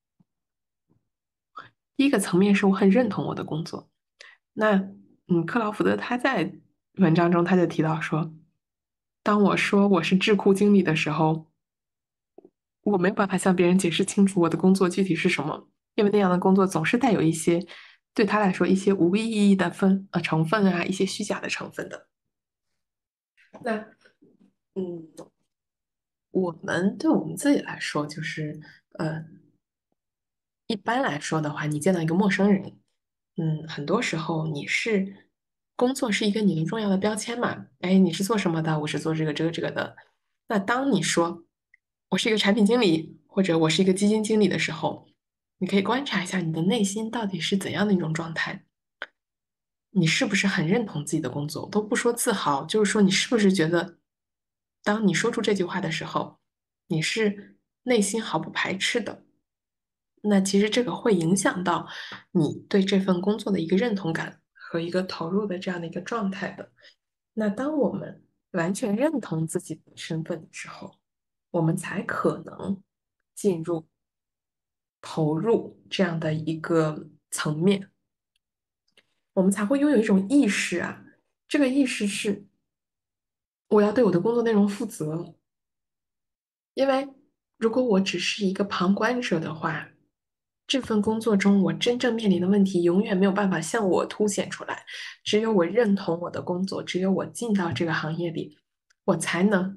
第一个层面是我很认同我的工作。那嗯，克劳福德他在文章中他就提到说，当我说我是智库经理的时候，我没有办法向别人解释清楚我的工作具体是什么，因为那样的工作总是带有一些对他来说一些无意义的分呃成分啊，一些虚假的成分的。那嗯，我们对我们自己来说，就是呃，一般来说的话，你见到一个陌生人，嗯，很多时候你是工作是一个你的重要的标签嘛，哎，你是做什么的？我是做这个这个这个的。那当你说我是一个产品经理，或者我是一个基金经理的时候，你可以观察一下你的内心到底是怎样的一种状态。你是不是很认同自己的工作？都不说自豪，就是说你是不是觉得，当你说出这句话的时候，你是内心毫不排斥的。那其实这个会影响到你对这份工作的一个认同感和一个投入的这样的一个状态的。那当我们完全认同自己的身份的时候，我们才可能进入投入这样的一个层面，我们才会拥有一种意识啊。这个意识是我要对我的工作内容负责，因为如果我只是一个旁观者的话，这份工作中我真正面临的问题永远没有办法向我凸显出来。只有我认同我的工作，只有我进到这个行业里，我才能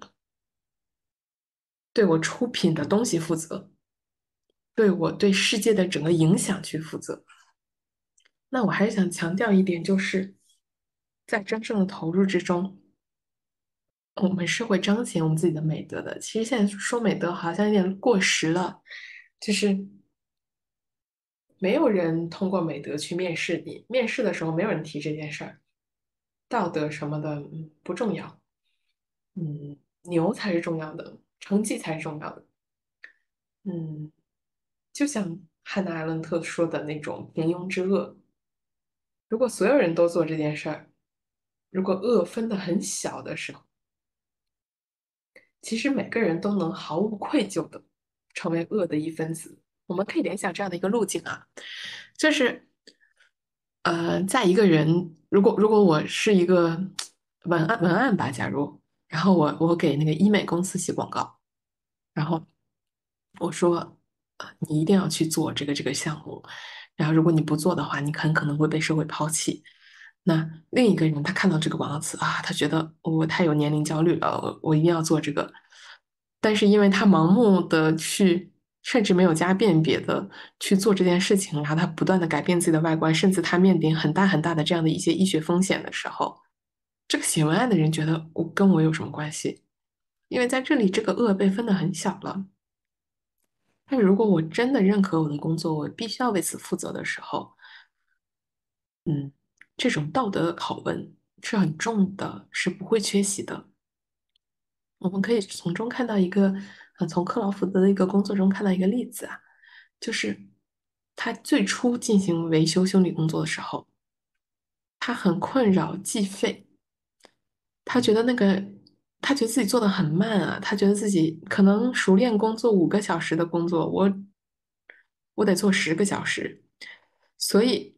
对我出品的东西负责，对我对世界的整个影响去负责。那我还是想强调一点，就是在真正的投入之中，我们是会彰显我们自己的美德的。其实现在说美德好像有点过时了，就是没有人通过美德去面试你，面试的时候没有人提这件事儿，道德什么的，嗯，不重要，嗯，牛才是重要的，成绩才是重要的，嗯，就像汉娜·阿伦特说的那种平庸之恶，如果所有人都做这件事儿，如果恶分得很小的时候，其实每个人都能毫无愧疚的成为恶的一分子。我们可以联想这样的一个路径啊，就是呃，在一个人，如果如果我是一个文案文案吧，假如，然后我我给那个医美公司写广告，然后我说，呃你一定要去做这个这个项目，然后如果你不做的话，你很可能会被社会抛弃。那另一个人他看到这个广告词啊，他觉得我太有年龄焦虑了，我我一定要做这个，但是因为他盲目的去，甚至没有加辨别的去做这件事情，然后他不断的改变自己的外观，甚至他面临很大很大的这样的一些医学风险的时候，这个写文案的人觉得我跟我有什么关系？因为在这里这个恶被分得很小了。但如果我真的认可我的工作，我必须要为此负责的时候，嗯，这种道德的拷问是很重的，是不会缺席的。我们可以从中看到一个，呃，从克劳福德的一个工作中看到一个例子啊，就是他最初进行维修修理工作的时候，他很困扰计费，他觉得那个，他觉得自己做的很慢啊，他觉得自己可能熟练工作五个小时的工作，我我得做十个小时，所以。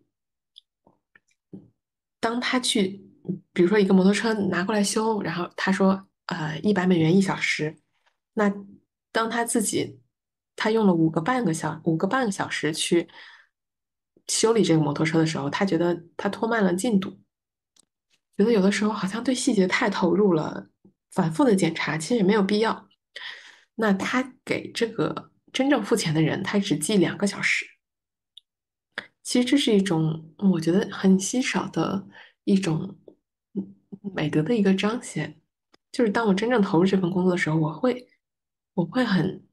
当他去，比如说一个摩托车拿过来修，然后他说，呃，一百美元一小时，那当他自己他用了五个半个小五个半个小时去修理这个摩托车的时候，他觉得他拖慢了进度，觉得有的时候好像对细节太投入了，反复的检查其实也没有必要。那他给这个真正付钱的人，他只记两个小时。其实这是一种我觉得很稀少的一种嗯美德的一个彰显，就是当我真正投入这份工作的时候，我会我会很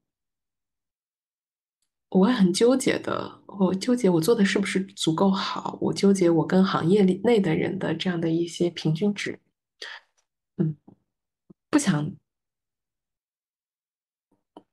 我会很纠结的，我纠结我做的是不是足够好，我纠结我跟行业里内的人的这样的一些平均值，嗯，不想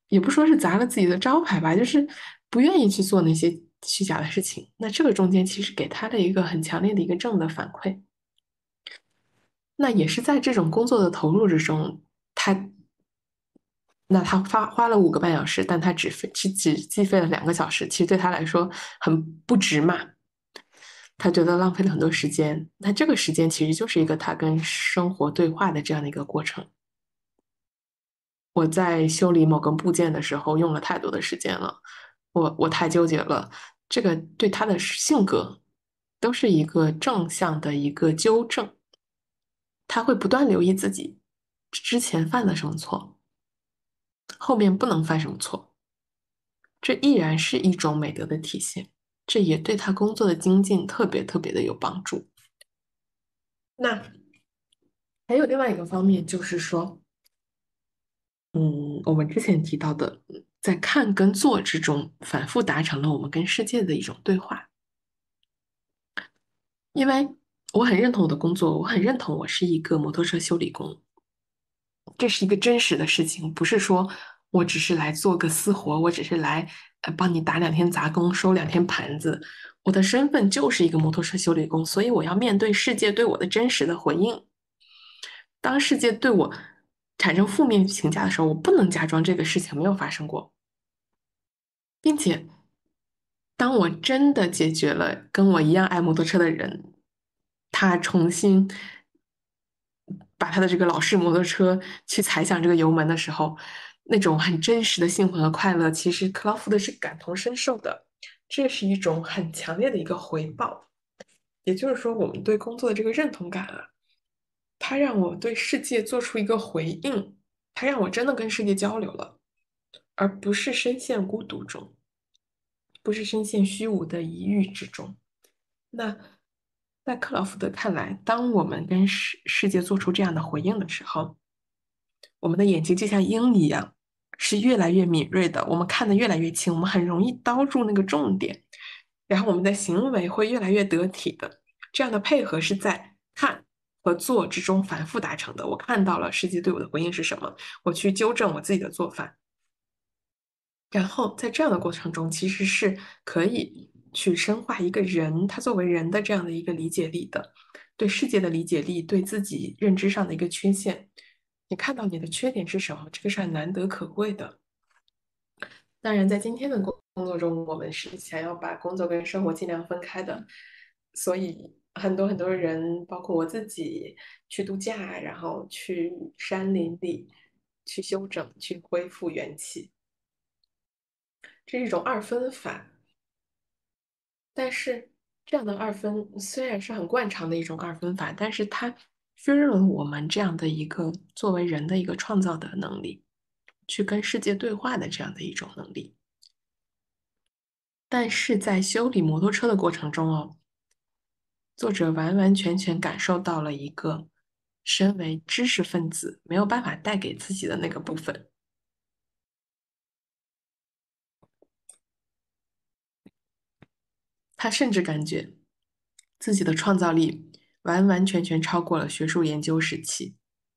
也不说是砸了自己的招牌吧，就是不愿意去做那些虚假的事情。那这个中间其实给他的一个很强烈的一个正的反馈。那也是在这种工作的投入之中，他那他花花了五个半小时，但他只费只只计费了两个小时，其实对他来说很不值嘛。他觉得浪费了很多时间，那这个时间其实就是一个他跟生活对话的这样的一个过程。我在修理某个部件的时候用了太多的时间了，我我太纠结了，这个对他的性格都是一个正向的一个纠正，他会不断留意自己之前犯了什么错，后面不能犯什么错，这依然是一种美德的体现，这也对他工作的精进特别特别的有帮助。那还有另外一个方面，就是说，嗯，我们之前提到的，在看跟做之中，反复达成了我们跟世界的一种对话。因为我很认同我的工作，我很认同我是一个摩托车修理工，这是一个真实的事情，不是说我只是来做个私活，我只是来呃帮你打两天杂工，收两天盘子。我的身份就是一个摩托车修理工，所以我要面对世界对我的真实的回应。当世界对我产生负面评价的时候，我不能假装这个事情没有发生过，并且当我真的解决了跟我一样爱摩托车的人，他重新把他的这个老式摩托车去踩响这个油门的时候，那种很真实的兴奋和快乐，其实克劳福德是感同身受的。这是一种很强烈的一个回报，也就是说，我们对工作的这个认同感啊，它让我对世界做出一个回应，它让我真的跟世界交流了，而不是深陷孤独中，不是深陷虚无的一域之中。那在克劳福德看来，当我们跟世世界做出这样的回应的时候，我们的眼睛就像鹰一样，是越来越敏锐的，我们看得越来越清，我们很容易刀住那个重点，然后我们的行为会越来越得体的。这样的配合是在看和做之中反复达成的。我看到了世界对我的回应是什么，我去纠正我自己的做法，然后在这样的过程中，其实是可以去深化一个人他作为人的这样的一个理解力的，对世界的理解力，对自己认知上的一个缺陷。你看到你的缺点是什么，这个是很难得可贵的。当然，在今天的工工作中，我们是想要把工作跟生活尽量分开的，所以很多很多人，包括我自己，去度假，然后去山林里去休整，去恢复元气，这是一种二分法。但是这样的二分虽然是很惯常的一种二分法，但是它削弱了我们这样的一个作为人的一个创造的能力，去跟世界对话的这样的一种能力。但是在修理摩托车的过程中哦，作者完完全全感受到了一个身为知识分子没有办法带给自己的那个部分。他甚至感觉自己的创造力完完全全超过了学术研究时期。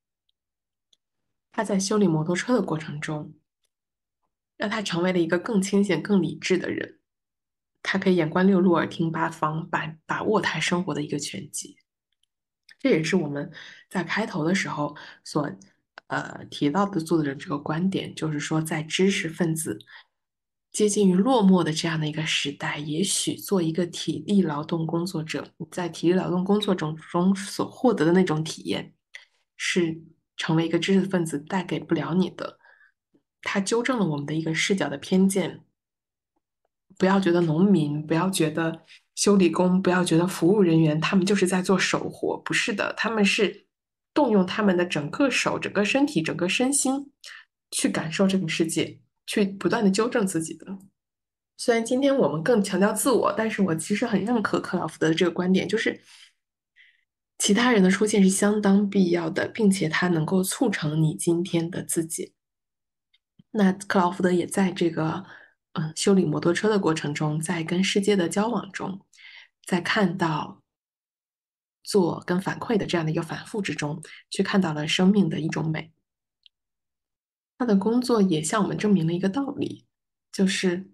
他在修理摩托车的过程中，让他成为了一个更清醒、更理智的人。他可以眼观六路、耳听八方，把把握他生活的一个全集。这也是我们在开头的时候所呃提到的作者这个观点，就是说，在知识分子接近于落寞的这样的一个时代，也许做一个体力劳动工作者，在体力劳动工作中中所获得的那种体验，是成为一个知识分子带给不了你的。它纠正了我们的一个视角的偏见，不要觉得农民，不要觉得修理工，不要觉得服务人员，他们就是在做手活，不是的，他们是动用他们的整个手、整个身体、整个身心去感受这个世界，去不断的纠正自己的。虽然今天我们更强调自我，但是我其实很认可克劳福德的这个观点，就是其他人的出现是相当必要的，并且它能够促成你今天的自己。那克劳福德也在这个嗯修理摩托车的过程中，在跟世界的交往中，在看到做跟反馈的这样的一个反复之中，去看到了生命的一种美。 他的工作也向我们证明了一个道理，就是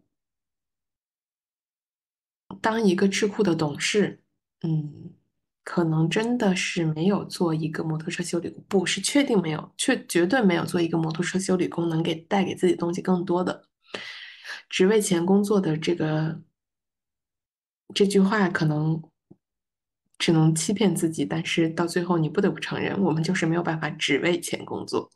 当一个智库的董事，嗯，可能真的是没有做一个摩托车修理工，不是确定没有，却绝对没有做一个摩托车修理工能给带给自己东西更多的。只为钱工作的这个这句话，可能只能欺骗自己，但是到最后你不得不承认，我们就是没有办法只为钱工作。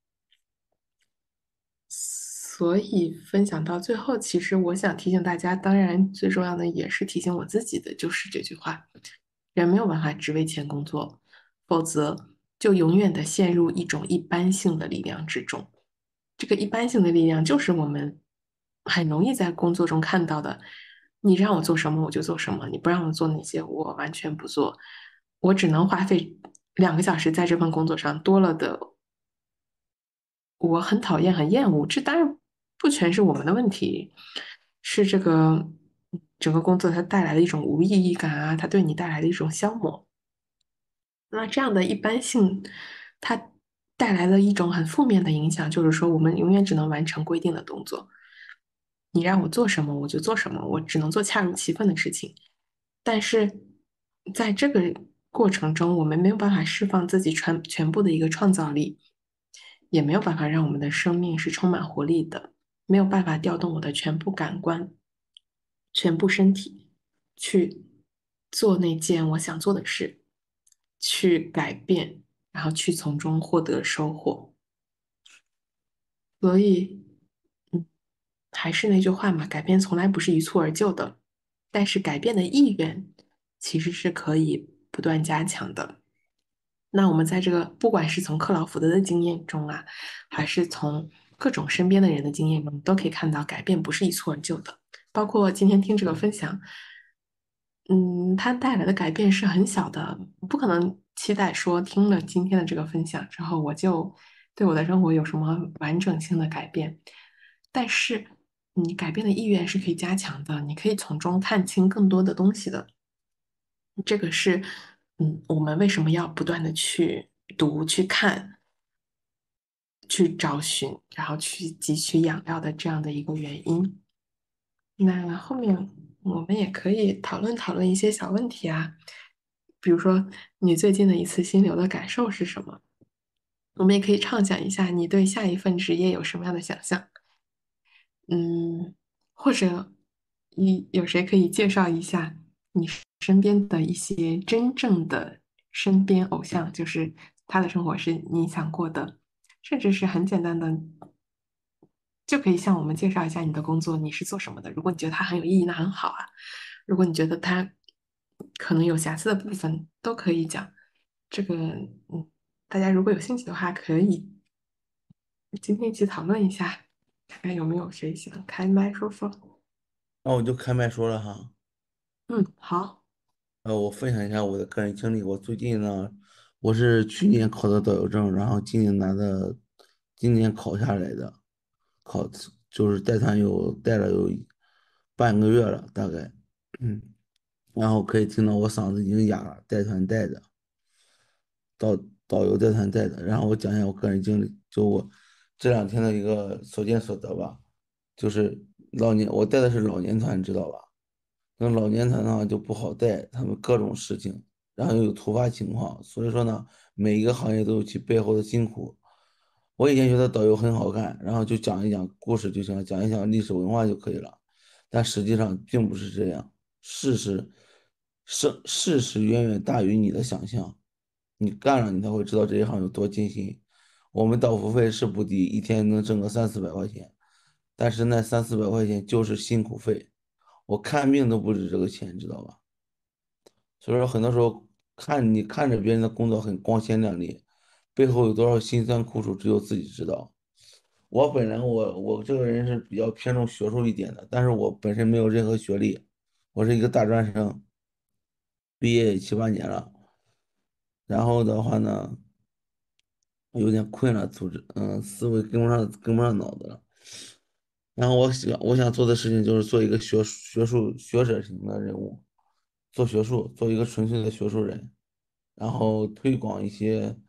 所以分享到最后，其实我想提醒大家，当然最重要的也是提醒我自己的，就是这句话：人没有办法只为钱工作，否则就永远的陷入一种一般性的力量之中。这个一般性的力量，就是我们很容易在工作中看到的。你让我做什么我就做什么，你不让我做哪些我完全不做，我只能花费两个小时在这份工作上，多了的我很讨厌、很厌恶。这当然不全是我们的问题，是这个整个工作它带来的一种无意义感啊，它对你带来的一种消磨。那这样的一般性，它带来了一种很负面的影响，就是说我们永远只能完成规定的动作。你让我做什么我就做什么，我只能做恰如其分的事情。但是在这个过程中，我们没有办法释放自己全全部的一个创造力，也没有办法让我们的生命是充满活力的，没有办法调动我的全部感官、全部身体去做那件我想做的事，去改变，然后去从中获得收获。所以，嗯，还是那句话嘛，改变从来不是一蹴而就的，但是改变的意愿其实是可以不断加强的。那我们在这个不管是从克劳福德的经验中啊，还是从各种身边的人的经验中，都可以看到改变不是一蹴而就的。包括今天听这个分享，嗯，它带来的改变是很小的，不可能期待说听了今天的这个分享之后，我就对我的生活有什么完整性的改变。但是你改变的意愿是可以加强的，你可以从中看清更多的东西的。这个是，嗯，我们为什么要不断的去读、去看、去找寻，然后去汲取养料的这样的一个原因。那后面我们也可以讨论讨论一些小问题啊，比如说你最近的一次心流的感受是什么？我们也可以畅想一下你对下一份职业有什么样的想象。嗯，或者你有谁可以介绍一下你身边的一些真正的身边偶像，就是他的生活是你想过的，甚至是很简单的，就可以向我们介绍一下你的工作，你是做什么的。如果你觉得它很有意义，那很好啊；如果你觉得它可能有瑕疵的部分，都可以讲。这个，嗯，大家如果有兴趣的话，可以今天一起讨论一下，看看有没有谁想开麦说说。 那我就开麦说了哈。 嗯，好。 呃，我分享一下我的个人经历。我最近呢，我是去年考的导游证，然后今年拿的，今年考下来的，考就是带团有带了有半个月了，大概。嗯，然后可以听到我嗓子已经哑了，带团带的。导导游带团带的。然后我讲一下我个人经历，就我这两天的一个所见所得吧。就是老年，我带的是老年团，知道吧？那老年团的话就不好带，他们各种事情，然后又有突发情况，所以说呢，每一个行业都有其背后的辛苦。我以前觉得导游很好干，然后就讲一讲故事就行了，讲一讲历史文化就可以了，但实际上并不是这样。事实是事实远远大于你的想象，你干了你才会知道这一行有多艰辛。我们导服费是不低，一天能挣个三四百块钱，但是那三四百块钱就是辛苦费。我看病都不止这个钱，知道吧？所以说很多时候看你看着别人的工作很光鲜亮丽，背后有多少辛酸苦楚，只有自己知道。我本人我我这个人是比较偏重学术一点的，但是我本身没有任何学历，我是一个大专生，毕业七八年了。然后的话呢，有点困了，组织嗯思维跟不上跟不上脑子了。然后我想我想做的事情就是做一个学学术学者型的人物，做学术，做一个纯粹的学术人。然后推广一些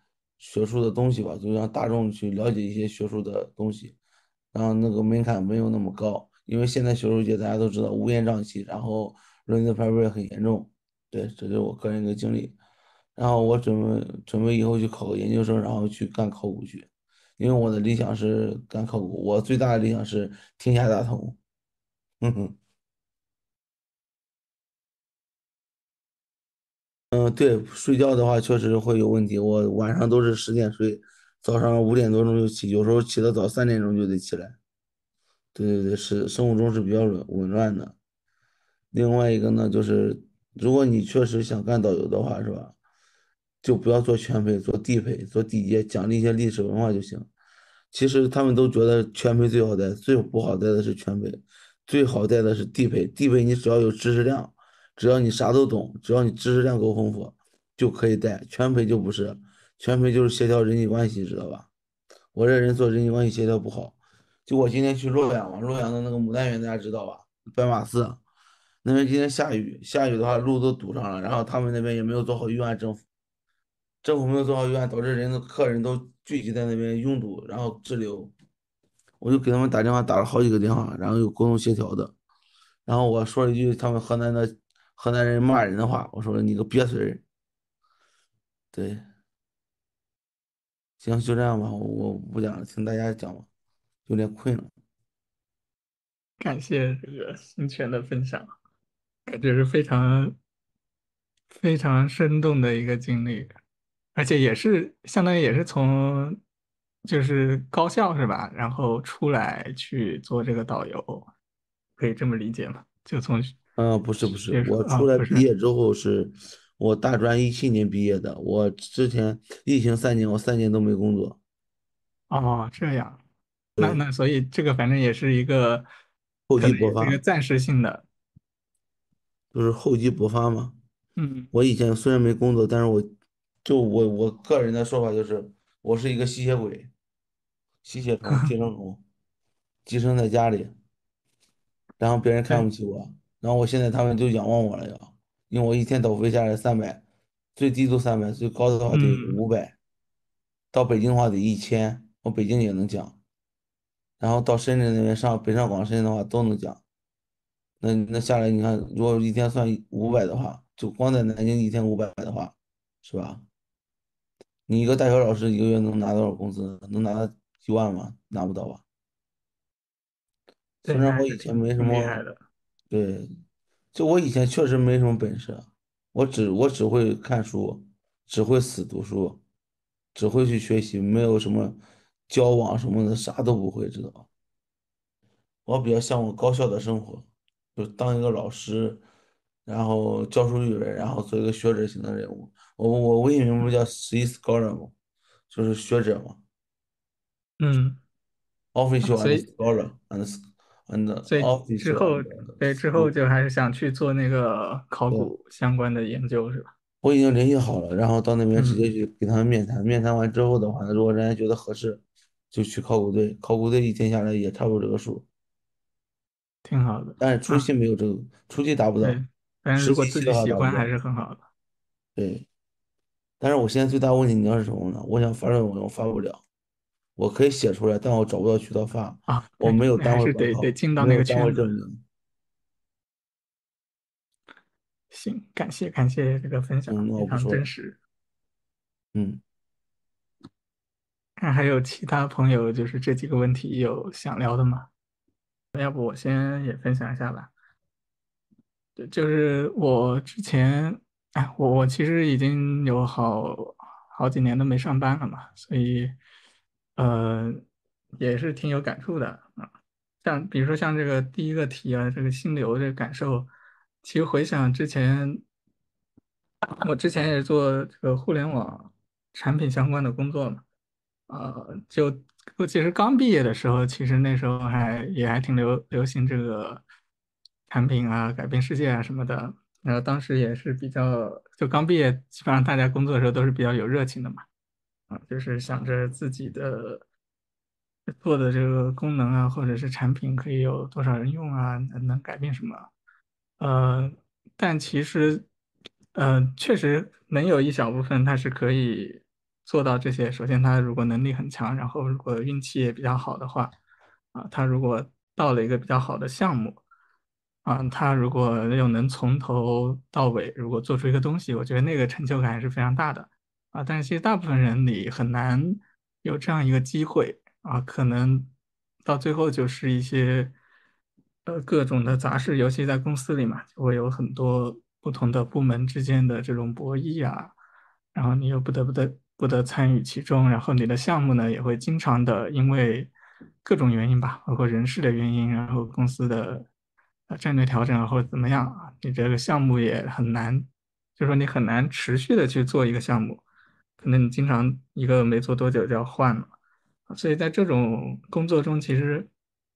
学术的东西吧，就让大众去了解一些学术的东西，然后那个门槛没有那么高，因为现在学术界大家都知道乌烟瘴气，然后论资排辈很严重，对，这就是我个人一个经历。然后我准备准备以后去考个研究生，然后去干考古去，因为我的理想是干考古，我最大的理想是天下大同。嗯哼。嗯，对，睡觉的话确实会有问题。我晚上都是十点睡，早上五点多钟就起，有时候起得早，三点钟就得起来。对对对，是生物钟是比较紊紊乱的。另外一个呢，就是如果你确实想干导游的话，是吧？就不要做全陪，做地陪，做地接，讲一些历史文化就行。其实他们都觉得全陪最好带，最不好带的是全陪，最好带的是地陪。地陪你只要有知识量，只要你啥都懂，只要你知识量够丰富，就可以带。全陪就不是，全陪就是协调人际关系，知道吧？我这人做人际关系协调不好。就我今天去洛阳嘛，洛阳的那个牡丹园大家知道吧？白马寺那边今天下雨，下雨的话路都堵上了，然后他们那边也没有做好预案，政府政府没有做好预案，导致人的客人都聚集在那边拥堵，然后滞留。我就给他们打电话，打了好几个电话，然后有沟通协调的。然后我说了一句他们河南的河南人骂人的话，我说你个鳖孙儿。对，行，就这样吧，我我不讲了，听大家讲吧，有点困了。 感谢这个新泉的分享，感觉是非常非常生动的一个经历，而且也是相当于也是从就是高校是吧，然后出来去做这个导游，可以这么理解吗？就从嗯，不是不是， 学术啊， 我出来不是毕业之后是我大专一七年毕业的，我之前疫情三年，我三年都没工作。 哦，这样，那对， 那所以这个反正也是一个厚积可能也是一个薄发， 暂时性的， 就是厚积薄发嘛。 嗯， 我以前虽然没工作，但是我就我我个人的说法就是，我是一个吸血鬼、吸血虫、寄生虫，寄生在家里，然后别人看对， 不起我，然后我现在他们就仰望我了呀，因为我一天导飞下来三百，最低都三百，最高的话得嗯， 五百，到北京的话得一千，我北京也能讲，然后到深圳那边上北上广深的话都能讲。那那下来你看，如果一天算五百的话，就光在南京一天五百的话，是吧？你一个大学老师一个月能拿多少工资？能拿几万吗？拿不到吧？ 对， 虽然那还是我以前没什挺挺厉害么， 的， 对，就我以前确实没什么本事，我只我只会看书，只会死读书，只会去学习，没有什么交往什么的，啥都不会，知道吧？我比较向往高校的生活，就当一个老师，然后教书育人，然后做一个学者型的人物。我我微信名不是叫 C scholar 吗？就是学者嘛嗯。 ，official 所 and 以 scholar and s- and 所以之 official 后， and 对，之后 school。 就还是想去做那个考对， 古相关的研究，是吧？ 我已经联系好了，然后到那边直接嗯， 去给他们面谈。面谈完之后的话，如果人家觉得合适，就去考古队。考古队一天下来也差不多这个数， 挺好的但是初期啊。 没有这个，初期达不对， 到， 反正十如果自己几期的话喜欢还达不到。 是很好的对。但是我现在最大问题你知道是什么呢？我想发论文，我发不了。我可以写出来，但我找不到渠道发， 啊。对， 我没有单你还是位报告， 得得进到没有那个圈子。 单位证明。 行，感谢感谢这个分享， 嗯，那非常我不说了。 真实。 嗯， 看还有其他朋友就是这几个问题有想聊的吗？要不我先也分享一下吧。对，就是我之前，哎，我我其实已经有好好几年都没上班了嘛，所以，呃，也是挺有感触的啊。像比如说像这个第一个题啊，这个心流这个感受，其实回想之前，我之前也是做这个互联网产品相关的工作嘛。呃，就我其实刚毕业的时候，其实那时候还也还挺流流行这个产品啊、改变世界啊什么的。然后当时也是比较，就刚毕业，基本上大家工作的时候都是比较有热情的嘛，啊，就是想着自己的做的这个功能啊，或者是产品可以有多少人用啊，能能改变什么。呃，但其实，呃，确实能有一小部分它是可以。 做到这些，首先他如果能力很强，然后如果运气也比较好的话，啊，他如果到了一个比较好的项目，啊，他如果又能从头到尾，如果做出一个东西，我觉得那个成就感还是非常大的。啊，但是其实大部分人你很难有这样一个机会啊，可能到最后就是一些呃各种的杂事，尤其在公司里嘛，就会有很多不同的部门之间的这种博弈啊，然后你又不得不得不得参与其中，然后你的项目呢也会经常的因为各种原因吧，包括人事的原因，然后公司的呃战略调整啊或者怎么样啊，你这个项目也很难，就说你很难持续的去做一个项目。可能你经常一个没做多久就要换了，所以在这种工作中，其实，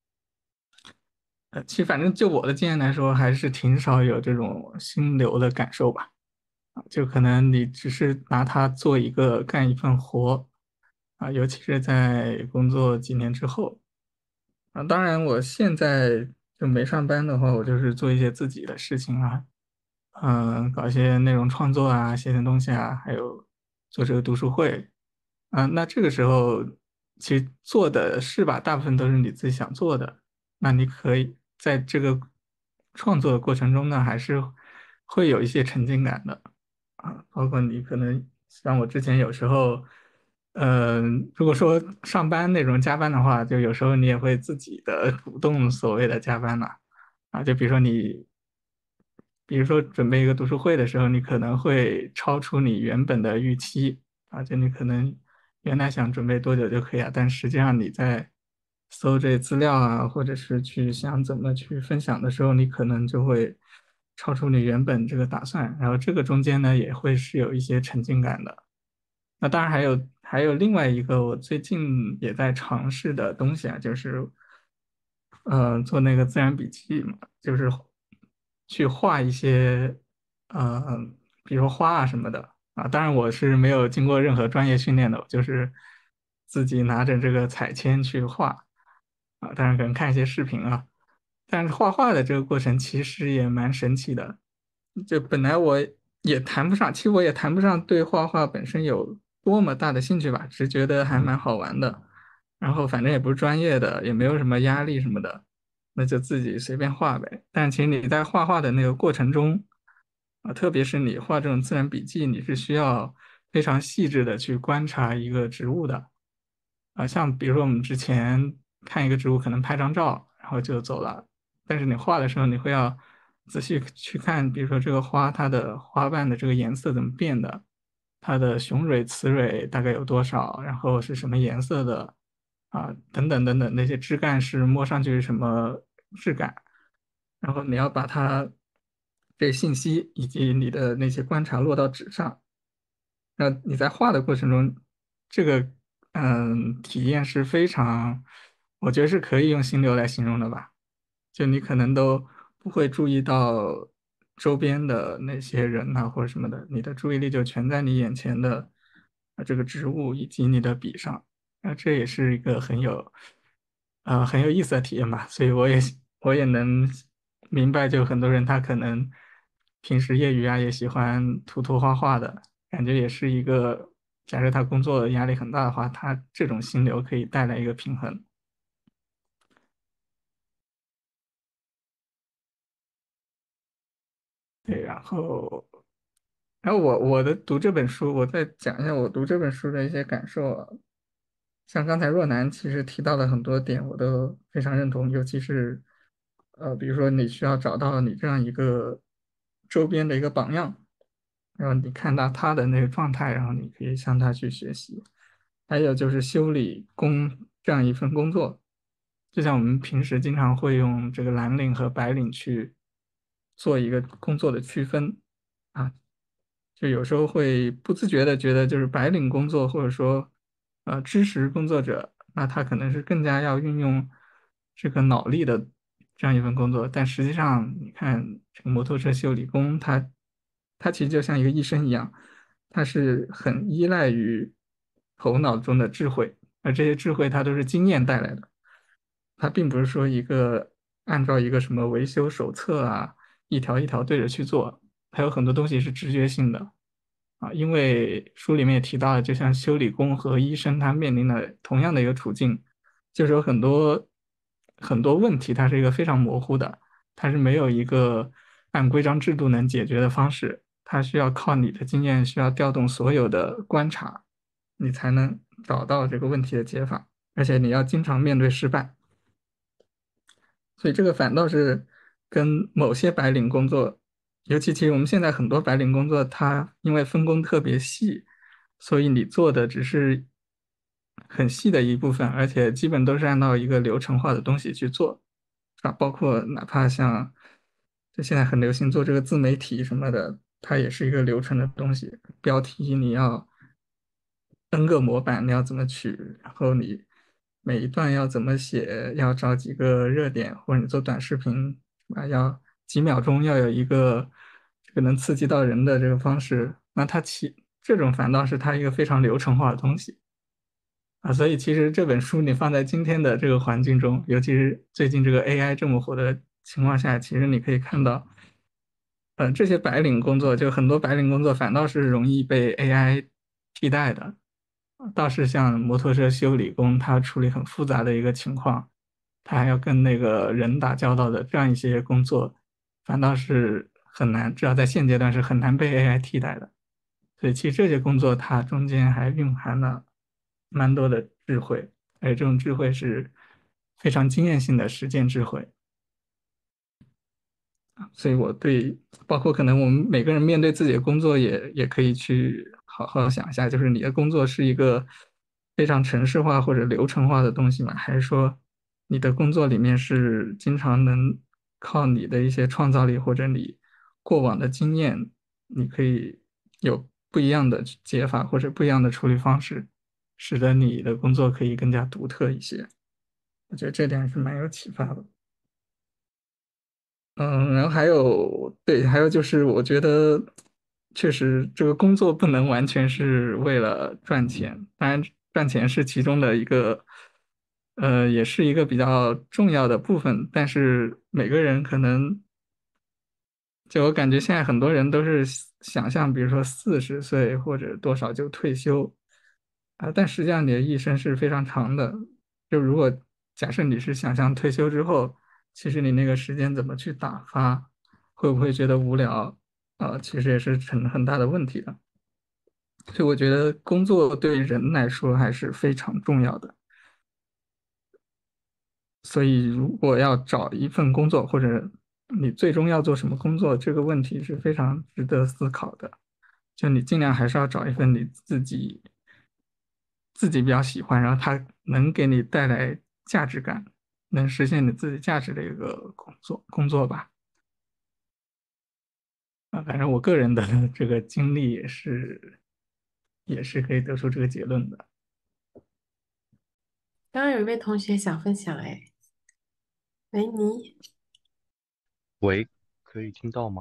呃，其实反正就我的经验来说，还是挺少有这种心流的感受吧。啊，就可能你只是拿它做一个干一份活，啊，尤其是在工作几年之后，啊，当然我现在就没上班的话，我就是做一些自己的事情啊，嗯，搞一些内容创作啊，写点东西啊，还有做这个读书会。啊，那这个时候其实做的事吧，大部分都是你自己想做的。那你可以在这个创作的过程中呢，还是会有一些沉浸感的。啊，包括你可能像我之前有时候，嗯，如果说上班那种加班的话，就有时候你也会自己的主动所谓的加班了。啊，就比如说你，比如说准备一个读书会的时候，你可能会超出你原本的预期。啊，就你可能原来想准备多久就可以啊，但实际上你在搜这些资料啊，或者是去想怎么去分享的时候，你可能就会超出你原本这个打算，然后这个中间呢也会是有一些沉浸感的。那当然还有还有另外一个我最近也在尝试的东西啊，就是呃做那个自然笔记嘛，就是去画一些呃比如说花啊什么的啊。当然我是没有经过任何专业训练的，我就是自己拿着这个彩铅去画啊。当然可能看一些视频啊，但是画画的这个过程其实也蛮神奇的。就本来我也谈不上，其实我也谈不上对画画本身有多么大的兴趣吧，只是觉得还蛮好玩的。然后反正也不是专业的，也没有什么压力什么的，那就自己随便画呗。但其实你在画画的那个过程中，啊，特别是你画这种自然笔记，你是需要非常细致的去观察一个植物的。啊，像比如说我们之前看一个植物，可能拍张照，然后就走了。但是你画的时候，你会要仔细去看，比如说这个花它的花瓣的这个颜色怎么变的，它的雄蕊、雌蕊大概有多少，然后是什么颜色的，啊，等等等等，那些枝干是摸上去是什么质感，然后你要把它这信息以及你的那些观察落到纸上。那你在画的过程中，这个嗯体验是非常，我觉得是可以用心流来形容的吧。就你可能都不会注意到周边的那些人呐、或者什么的，你的注意力就全在你眼前的呃这个植物以及你的笔上。那这也是一个很有呃很有意思的体验吧。所以我也我也能明白，就很多人他可能平时业余啊也喜欢涂涂画画的。感觉也是一个，假设他工作压力很大的话，他这种心流可以带来一个平衡。对，然后，然后我我的读这本书，我再讲一下我读这本书的一些感受啊。像刚才若楠其实提到了很多点，我都非常认同，尤其是呃，比如说你需要找到你这样一个周边的一个榜样，然后你看到他的那个状态，然后你可以向他去学习。还有就是修理工这样一份工作，就像我们平时经常会用这个蓝领和白领去做一个工作的区分啊，就有时候会不自觉的觉得，就是白领工作或者说呃知识工作者，那他可能是更加要运用这个脑力的这样一份工作，但实际上你看这个摩托车修理工，他他其实就像一个医生一样，他是很依赖于头脑中的智慧，而这些智慧它都是经验带来的，它并不是说一个按照一个什么维修手册啊，一条一条对着去做，它有很多东西是直觉性的。 啊，因为书里面也提到了，就像修理工和医生，他面临的同样的一个处境，就是有很多很多问题，它是一个非常模糊的，它是没有一个按规章制度能解决的方式，它需要靠你的经验，需要调动所有的观察，你才能找到这个问题的解法，而且你要经常面对失败。所以这个反倒是跟某些白领工作，尤其其实我们现在很多白领工作，它因为分工特别细，所以你做的只是很细的一部分，而且基本都是按照一个流程化的东西去做，是吧？包括哪怕像就现在很流行做这个自媒体什么的，它也是一个流程的东西，标题你要 N 个模板，你要怎么取，然后你每一段要怎么写，要找几个热点，或者你做短视频，啊，要几秒钟要有一个这个能刺激到人的这个方式，那它其这种反倒是它一个非常流程化的东西啊，所以其实这本书你放在今天的这个环境中，尤其是最近这个 A I 这么火的情况下，其实你可以看到。呃，这些白领工作，就很多白领工作反倒是容易被 A I 替代的。倒是像摩托车修理工，他处理很复杂的一个情况，他还要跟那个人打交道的这样一些工作，反倒是很难，至少在现阶段是很难被 A I 替代的。所以其实这些工作它中间还蕴含了蛮多的智慧，而且这种智慧是非常经验性的实践智慧。所以我对，包括可能我们每个人面对自己的工作也也可以去好好想一下，就是你的工作是一个非常程式化或者流程化的东西吗？还是说你的工作里面是经常能靠你的一些创造力或者你过往的经验，你可以有不一样的解法或者不一样的处理方式，使得你的工作可以更加独特一些。我觉得这点还是蛮有启发的。嗯，然后还有，对，还有就是，我觉得确实这个工作不能完全是为了赚钱，当然赚钱是其中的一个，呃，也是一个比较重要的部分，但是每个人可能，就我感觉现在很多人都是想象，比如说四十岁或者多少就退休，啊，但实际上你的一生是非常长的，就如果假设你是想象退休之后。其实你那个时间怎么去打发，会不会觉得无聊啊？其实也是很很大的问题的。所以我觉得工作对人来说还是非常重要的。所以如果要找一份工作，或者你最终要做什么工作，这个问题是非常值得思考的。就你尽量还是要找一份你自己自己比较喜欢，然后它能给你带来价值感，能实现你自己价值的一个工作工作吧。啊，反正我个人的这个经历也是，也是可以得出这个结论的。 刚刚有一位同学想分享，哎，维尼， 喂，可以听到吗？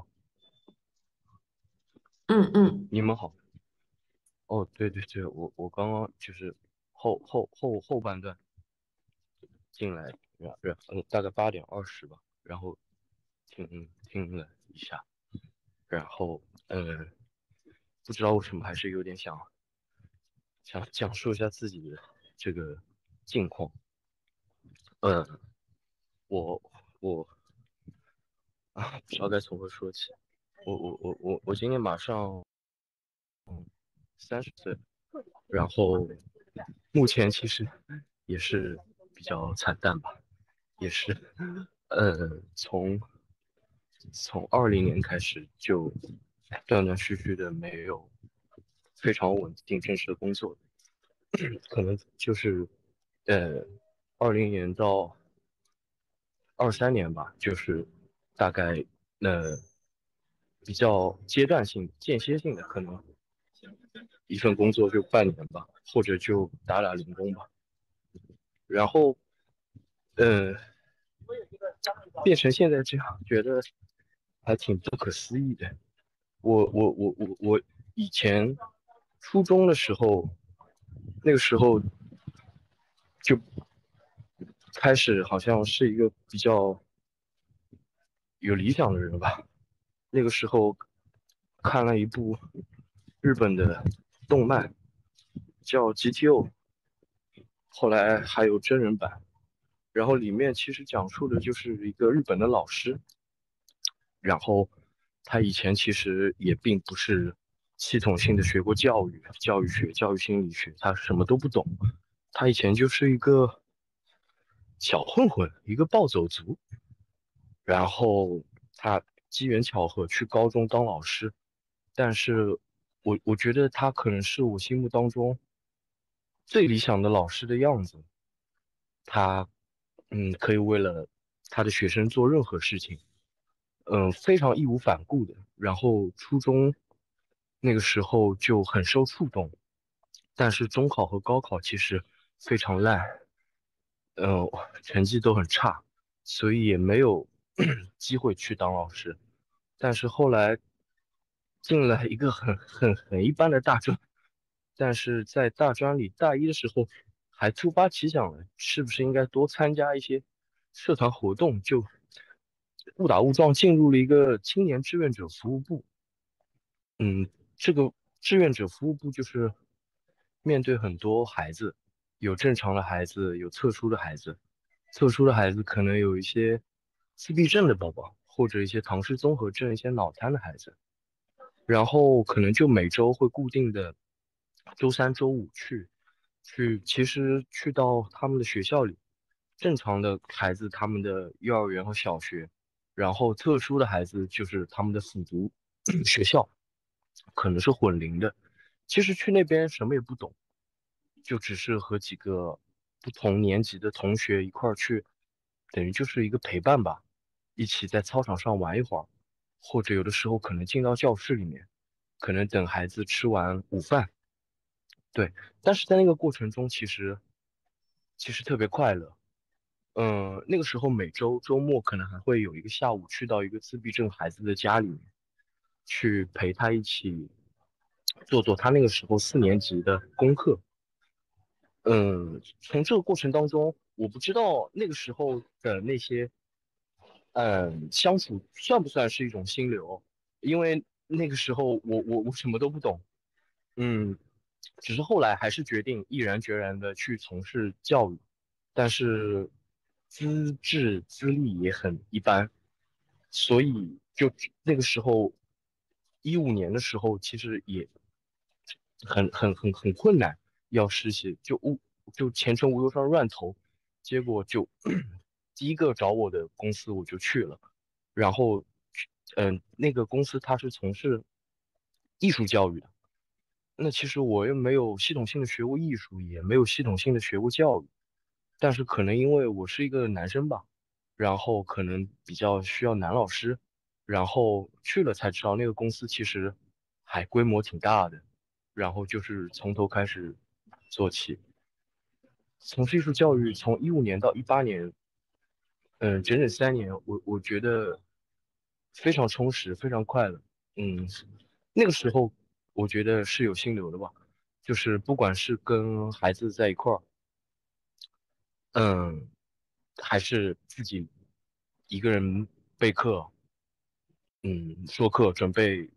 嗯嗯， 你们好。哦，对对对，我我刚刚就是后后后后半段进来，然然嗯大概八点二十吧，然后听听了一下，然后呃不知道为什么还是有点想想讲述一下自己的这个近况。呃，我我啊不知道该从何说起。我我我我我今年马上三十岁，然后目前其实也是比较惨淡吧，也是，呃，从从二零年开始就断断续续的没有非常稳定正式的工作，可能就是呃二零年到二三年吧，就是大概呃比较阶段性、间歇性的，可能一份工作就半年吧，或者就打打零工吧。然后，呃，变成现在这样，觉得还挺不可思议的。我我我我我以前初中的时候，那个时候就开始好像是一个比较有理想的人吧。那个时候看了一部日本的动漫，叫 G T O，后来还有真人版。然后里面其实讲述的就是一个日本的老师，然后他以前其实也并不是系统性的学过教育、教育学、教育心理学，他什么都不懂。他以前就是一个小混混，一个暴走族。然后他机缘巧合去高中当老师，但是我我觉得他可能是我心目当中最理想的老师的样子。他嗯可以为了他的学生做任何事情，嗯非常义无反顾的。然后初中那个时候就很受触动，但是中考和高考其实非常烂，嗯成绩都很差，所以也没有机会去当老师。但是后来进了一个很很很一般的大专，但是在大专里大一的时候还突发奇想了，是不是应该多参加一些社团活动，就误打误撞进入了一个青年志愿者服务部。嗯，这个志愿者服务部就是面对很多孩子，有正常的孩子，有特殊的孩子。特殊的孩子可能有一些自闭症的宝宝，或者一些唐氏综合症、一些脑瘫的孩子。然后可能就每周会固定的周三、周五去去，其实去到他们的学校里，正常的孩子他们的幼儿园和小学，然后特殊的孩子就是他们的复读学校，可能是混龄的。其实去那边什么也不懂，就只是和几个不同年级的同学一块儿去，等于就是一个陪伴吧，一起在操场上玩一会儿，或者有的时候可能进到教室里面，可能等孩子吃完午饭。对，但是在那个过程中，其实其实特别快乐。嗯，那个时候每周周末可能还会有一个下午去到一个自闭症孩子的家里面，去陪他一起做做他那个时候四年级的功课。嗯，从这个过程当中，我不知道那个时候的那些，嗯，相处算不算是一种心流，因为那个时候我我我什么都不懂。嗯，只是后来还是决定毅然决然的去从事教育，但是资质资历也很一般，所以就那个时候一五年的时候，其实也很很很很困难，要实习就无就前程无忧上乱投，结果就第一个找我的公司我就去了，然后嗯、那个公司它是从事艺术教育的。那其实我又没有系统性的学过艺术，也没有系统性的学过教育，但是可能因为我是一个男生吧，然后可能比较需要男老师，然后去了才知道那个公司其实还规模挺大的，然后就是从头开始做起，从事艺术教育，从一五年到一八年，嗯，整整三年，我我觉得非常充实，非常快乐。嗯，那个时候我觉得是有心流的吧，就是不管是跟孩子在一块儿，嗯，还是自己一个人备课，嗯，说课，准备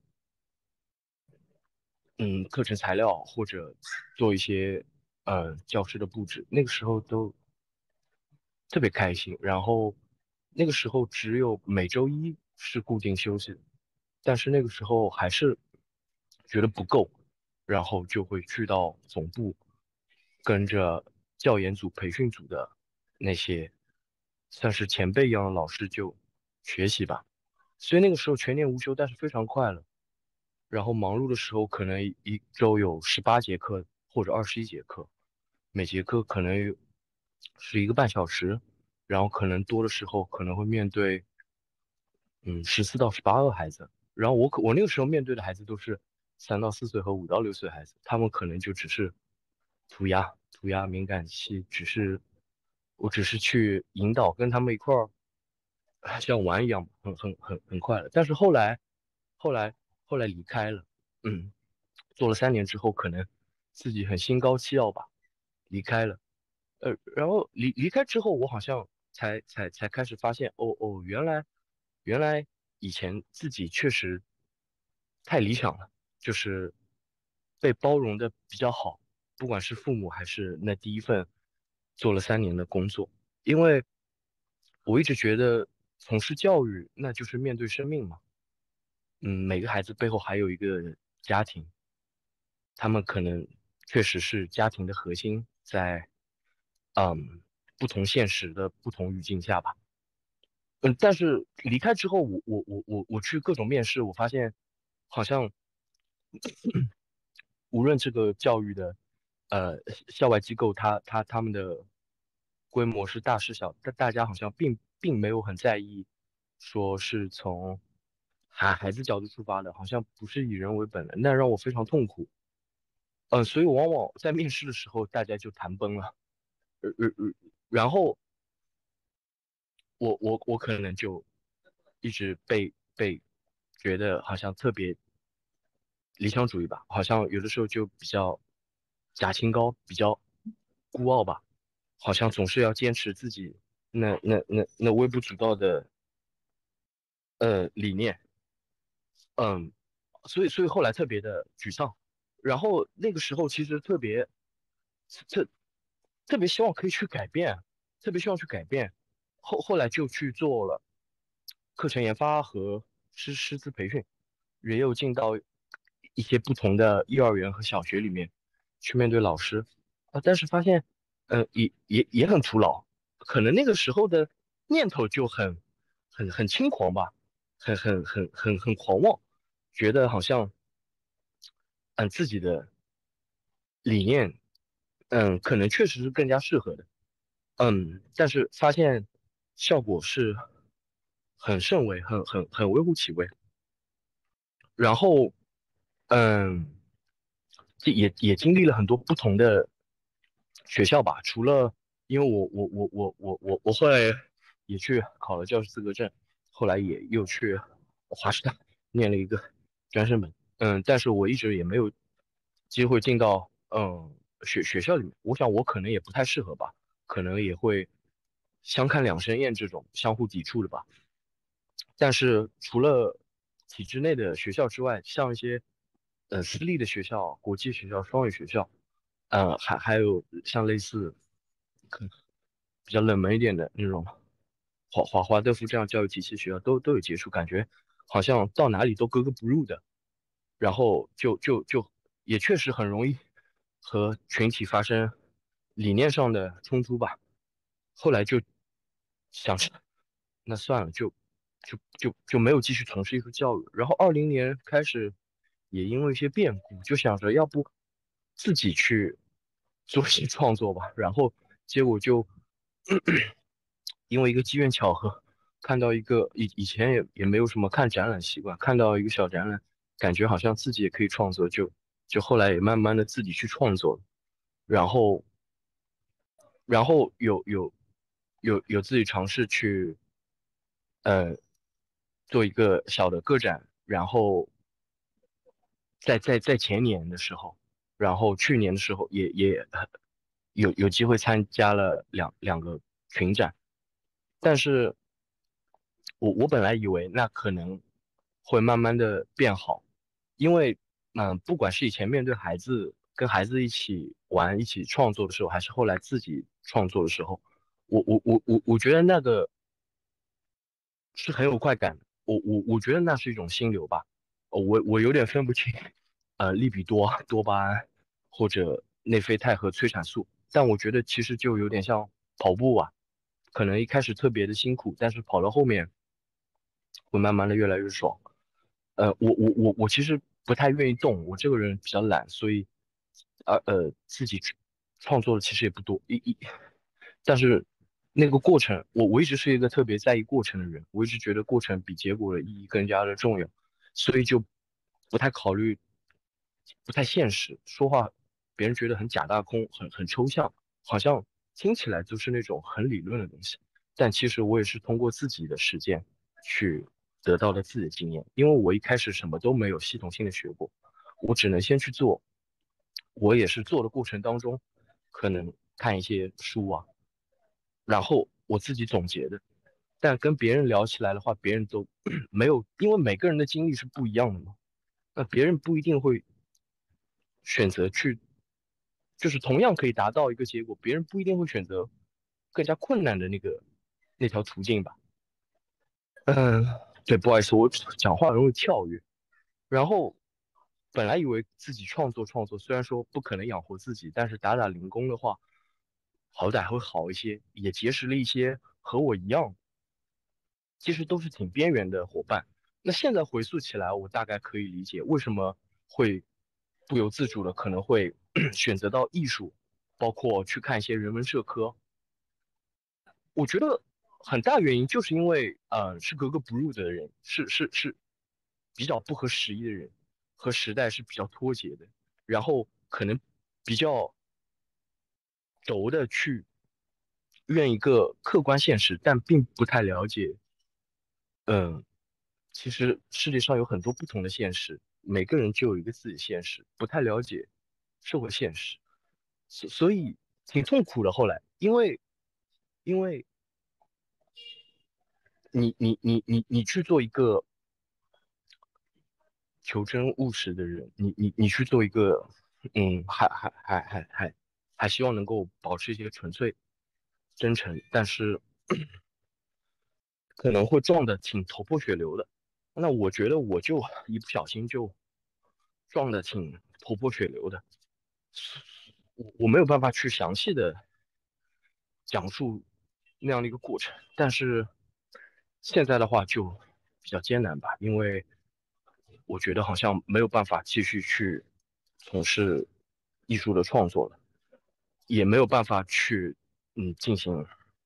嗯课程材料，或者做一些呃教室的布置，那个时候都特别开心。然后那个时候只有每周一是固定休息的，但是那个时候还是觉得不够，然后就会去到总部，跟着教研组、培训组的那些算是前辈一样的老师就学习吧。所以那个时候全年无休，但是非常快乐。然后忙碌的时候，可能一周有十八节课或者二十一节课，每节课可能有是一个半小时，然后可能多的时候可能会面对嗯十四到十八个孩子，然后我可我那个时候面对的孩子都是三到四岁和五到六岁的孩子，他们可能就只是涂鸦涂鸦敏感期，只是我只是去引导跟他们一块儿像玩一样，很很很很快乐。但是后来后来后来离开了。嗯，做了三年之后，可能自己很心高气傲吧，离开了。呃，然后离离开之后，我好像才才才开始发现，哦哦，原来原来以前自己确实太理想了，就是被包容的比较好，不管是父母还是那第一份做了三年的工作，因为我一直觉得从事教育那就是面对生命嘛。嗯，每个孩子背后还有一个家庭，他们可能确实是家庭的核心，在嗯不同现实的不同语境下吧。嗯，但是离开之后，我我我我我去各种面试，我发现好像无论这个教育的呃校外机构，它它他们的规模是大是小，但大家好像并并没有很在意，说是从孩孩子角度出发的，好像不是以人为本的，那让我非常痛苦。嗯，所以我往往在面试的时候，大家就谈崩了，呃呃呃，然后我我我可能就一直被被觉得好像特别理想主义吧，好像有的时候就比较假清高，比较孤傲吧，好像总是要坚持自己那那那那微不足道的呃理念，嗯，所以所以后来特别的沮丧，然后那个时候其实特别特特别希望可以去改变，特别希望去改变，后后来就去做了课程研发和师师资培训，也有进到一些不同的幼儿园和小学里面去面对老师啊，但是发现，呃，也也也很徒劳，可能那个时候的念头就很很很轻狂吧，很很很很很狂妄，觉得好像嗯自己的理念，嗯可能确实是更加适合的。嗯，但是发现效果是很甚微，很很很微乎其微。然后，嗯，这也也经历了很多不同的学校吧。除了因为我我我我我我我后来也去考了教师资格证，后来也又去华师大念了一个专升本。嗯，但是我一直也没有机会进到嗯学学校里面。我想我可能也不太适合吧。可能也会相看两生厌这种相互抵触的吧。但是除了体制内的学校之外，像一些呃私立的学校、国际学校、双语学校，呃，还还有像类似可能比较冷门一点的那种华华华德福这样教育体系学校，都都有接触，感觉好像到哪里都格格不入的。然后就就就也确实很容易和群体发生理念上的冲突吧。后来就想着，那算了，就就就就没有继续从事艺术教育。然后二零年开始，也因为一些变故，就想着要不自己去做一些创作吧。然后结果就因为一个机缘巧合，看到一个以以前也也没有什么看展览习惯，看到一个小展览，感觉好像自己也可以创作，就就后来也慢慢的自己去创作了。然后然后有有有有自己尝试去呃做一个小的个展，然后在在在前年的时候，然后去年的时候也也呃有有机会参加了两两个群展，但是我我本来以为那可能会慢慢的变好，因为嗯，不管是以前面对孩子，跟孩子一起玩、一起创作的时候，还是后来自己创作的时候，我我我我我觉得那个是很有快感的。我我我觉得那是一种心流吧。呃我我有点分不清，呃，利比多、多巴胺或者内啡肽和催产素，但我觉得其实就有点像跑步啊，可能一开始特别的辛苦，但是跑到后面会慢慢的越来越爽。呃，我我我我其实不太愿意动，我这个人比较懒，所以，呃呃，自己创创作的其实也不多，一一，但是那个过程，我我一直是一个特别在意过程的人，我一直觉得过程比结果的意义更加的重要，所以就不太考虑，不太现实，说话别人觉得很假大空，很很抽象，好像听起来就是那种很理论的东西。但其实我也是通过自己的实践去得到了自己的经验，因为我一开始什么都没有系统性的学过，我只能先去做。我也是做的过程当中，可能看一些书啊，然后我自己总结的。但跟别人聊起来的话，别人都没有，因为每个人的经历是不一样的嘛，那别人不一定会选择去，就是同样可以达到一个结果，别人不一定会选择更加困难的那个那条途径吧。嗯，对，不好意思，我讲话容易跳跃。然后本来以为自己创作创作，虽然说不可能养活自己，但是打打零工的话，好歹会好一些，也结识了一些和我一样，其实都是挺边缘的伙伴。那现在回溯起来，我大概可以理解为什么会不由自主的可能会选择到艺术，包括去看一些人文社科。我觉得很大原因就是因为，呃，是格格不入的人，是是是比较不合时宜的人，和时代是比较脱节的，然后可能比较轴的去愿一个客观现实，但并不太了解，嗯，其实世界上有很多不同的现实，每个人就有一个自己的现实，不太了解社会现实，所所以挺痛苦的。后来，因为因为你你你你你去做一个求真务实的人，你你你去做一个，嗯，还还还还还还希望能够保持一些纯粹、真诚，但是可能会撞的挺头破血流的。那我觉得我就一不小心就撞的挺头破血流的，我我没有办法去详细的讲述那样的一个过程，但是现在的话就比较艰难吧，因为我觉得好像没有办法继续去从事艺术的创作了，也没有办法去嗯进行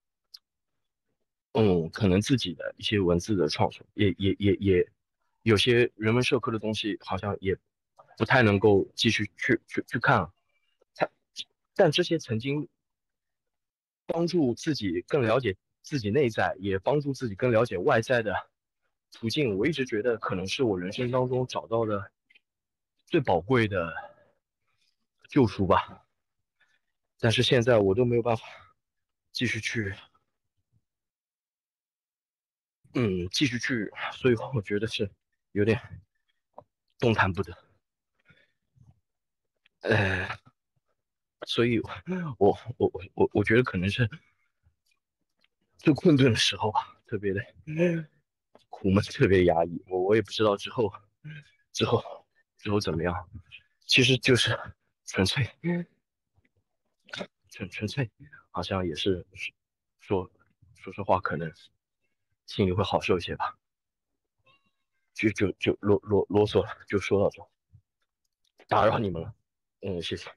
嗯可能自己的一些文字的创作，也也也也有些人文社科的东西好像也不太能够继续去去去看了，它但这些曾经帮助自己更了解自己内在，也帮助自己更了解外在的途径，我一直觉得可能是我人生当中找到的最宝贵的救赎吧。但是现在我都没有办法继续去，嗯，继续去，所以我觉得是有点动弹不得。呃，所以我我我我我觉得可能是最困顿的时候吧，特别的苦闷，特别压抑。我我也不知道之后之后之后怎么样，其实就是纯粹纯纯粹，好像也是说说实话，可能心里会好受一些吧。就就就啰啰啰嗦了，就说到这，打扰你们了。嗯，谢谢。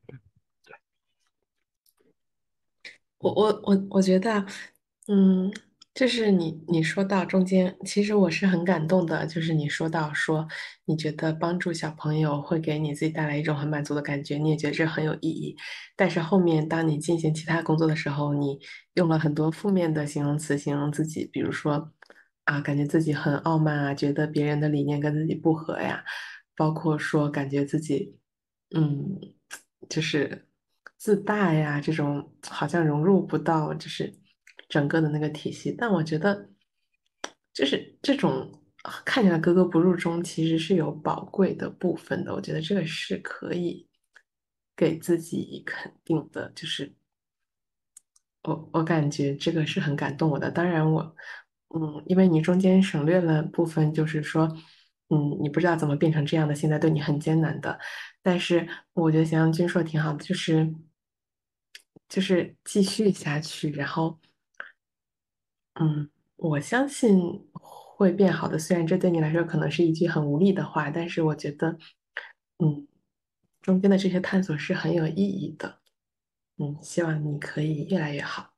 我我我我觉得，嗯，就是你你说到中间，其实我是很感动的。就是你说到说，你觉得帮助小朋友会给你自己带来一种很满足的感觉，你也觉得这很有意义。但是后面当你进行其他工作的时候，你用了很多负面的形容词形容自己，比如说啊，感觉自己很傲慢啊，觉得别人的理念跟自己不合呀，包括说感觉自己。嗯，就是自大呀，这种好像融入不到就是整个的那个体系。但我觉得，就是这种看起来格格不入中，其实是有宝贵的部分的。我觉得这个是可以给自己肯定的，就是我我感觉这个是很感动我的。当然我，嗯，因为你中间省略了部分，就是说，嗯，你不知道怎么变成这样的，现在对你很艰难的。但是我觉得翔阳君说的挺好的，就是就是继续下去，然后，嗯，我相信会变好的。虽然这对你来说可能是一句很无力的话，但是我觉得，嗯，中间的这些探索是很有意义的。嗯，希望你可以越来越好。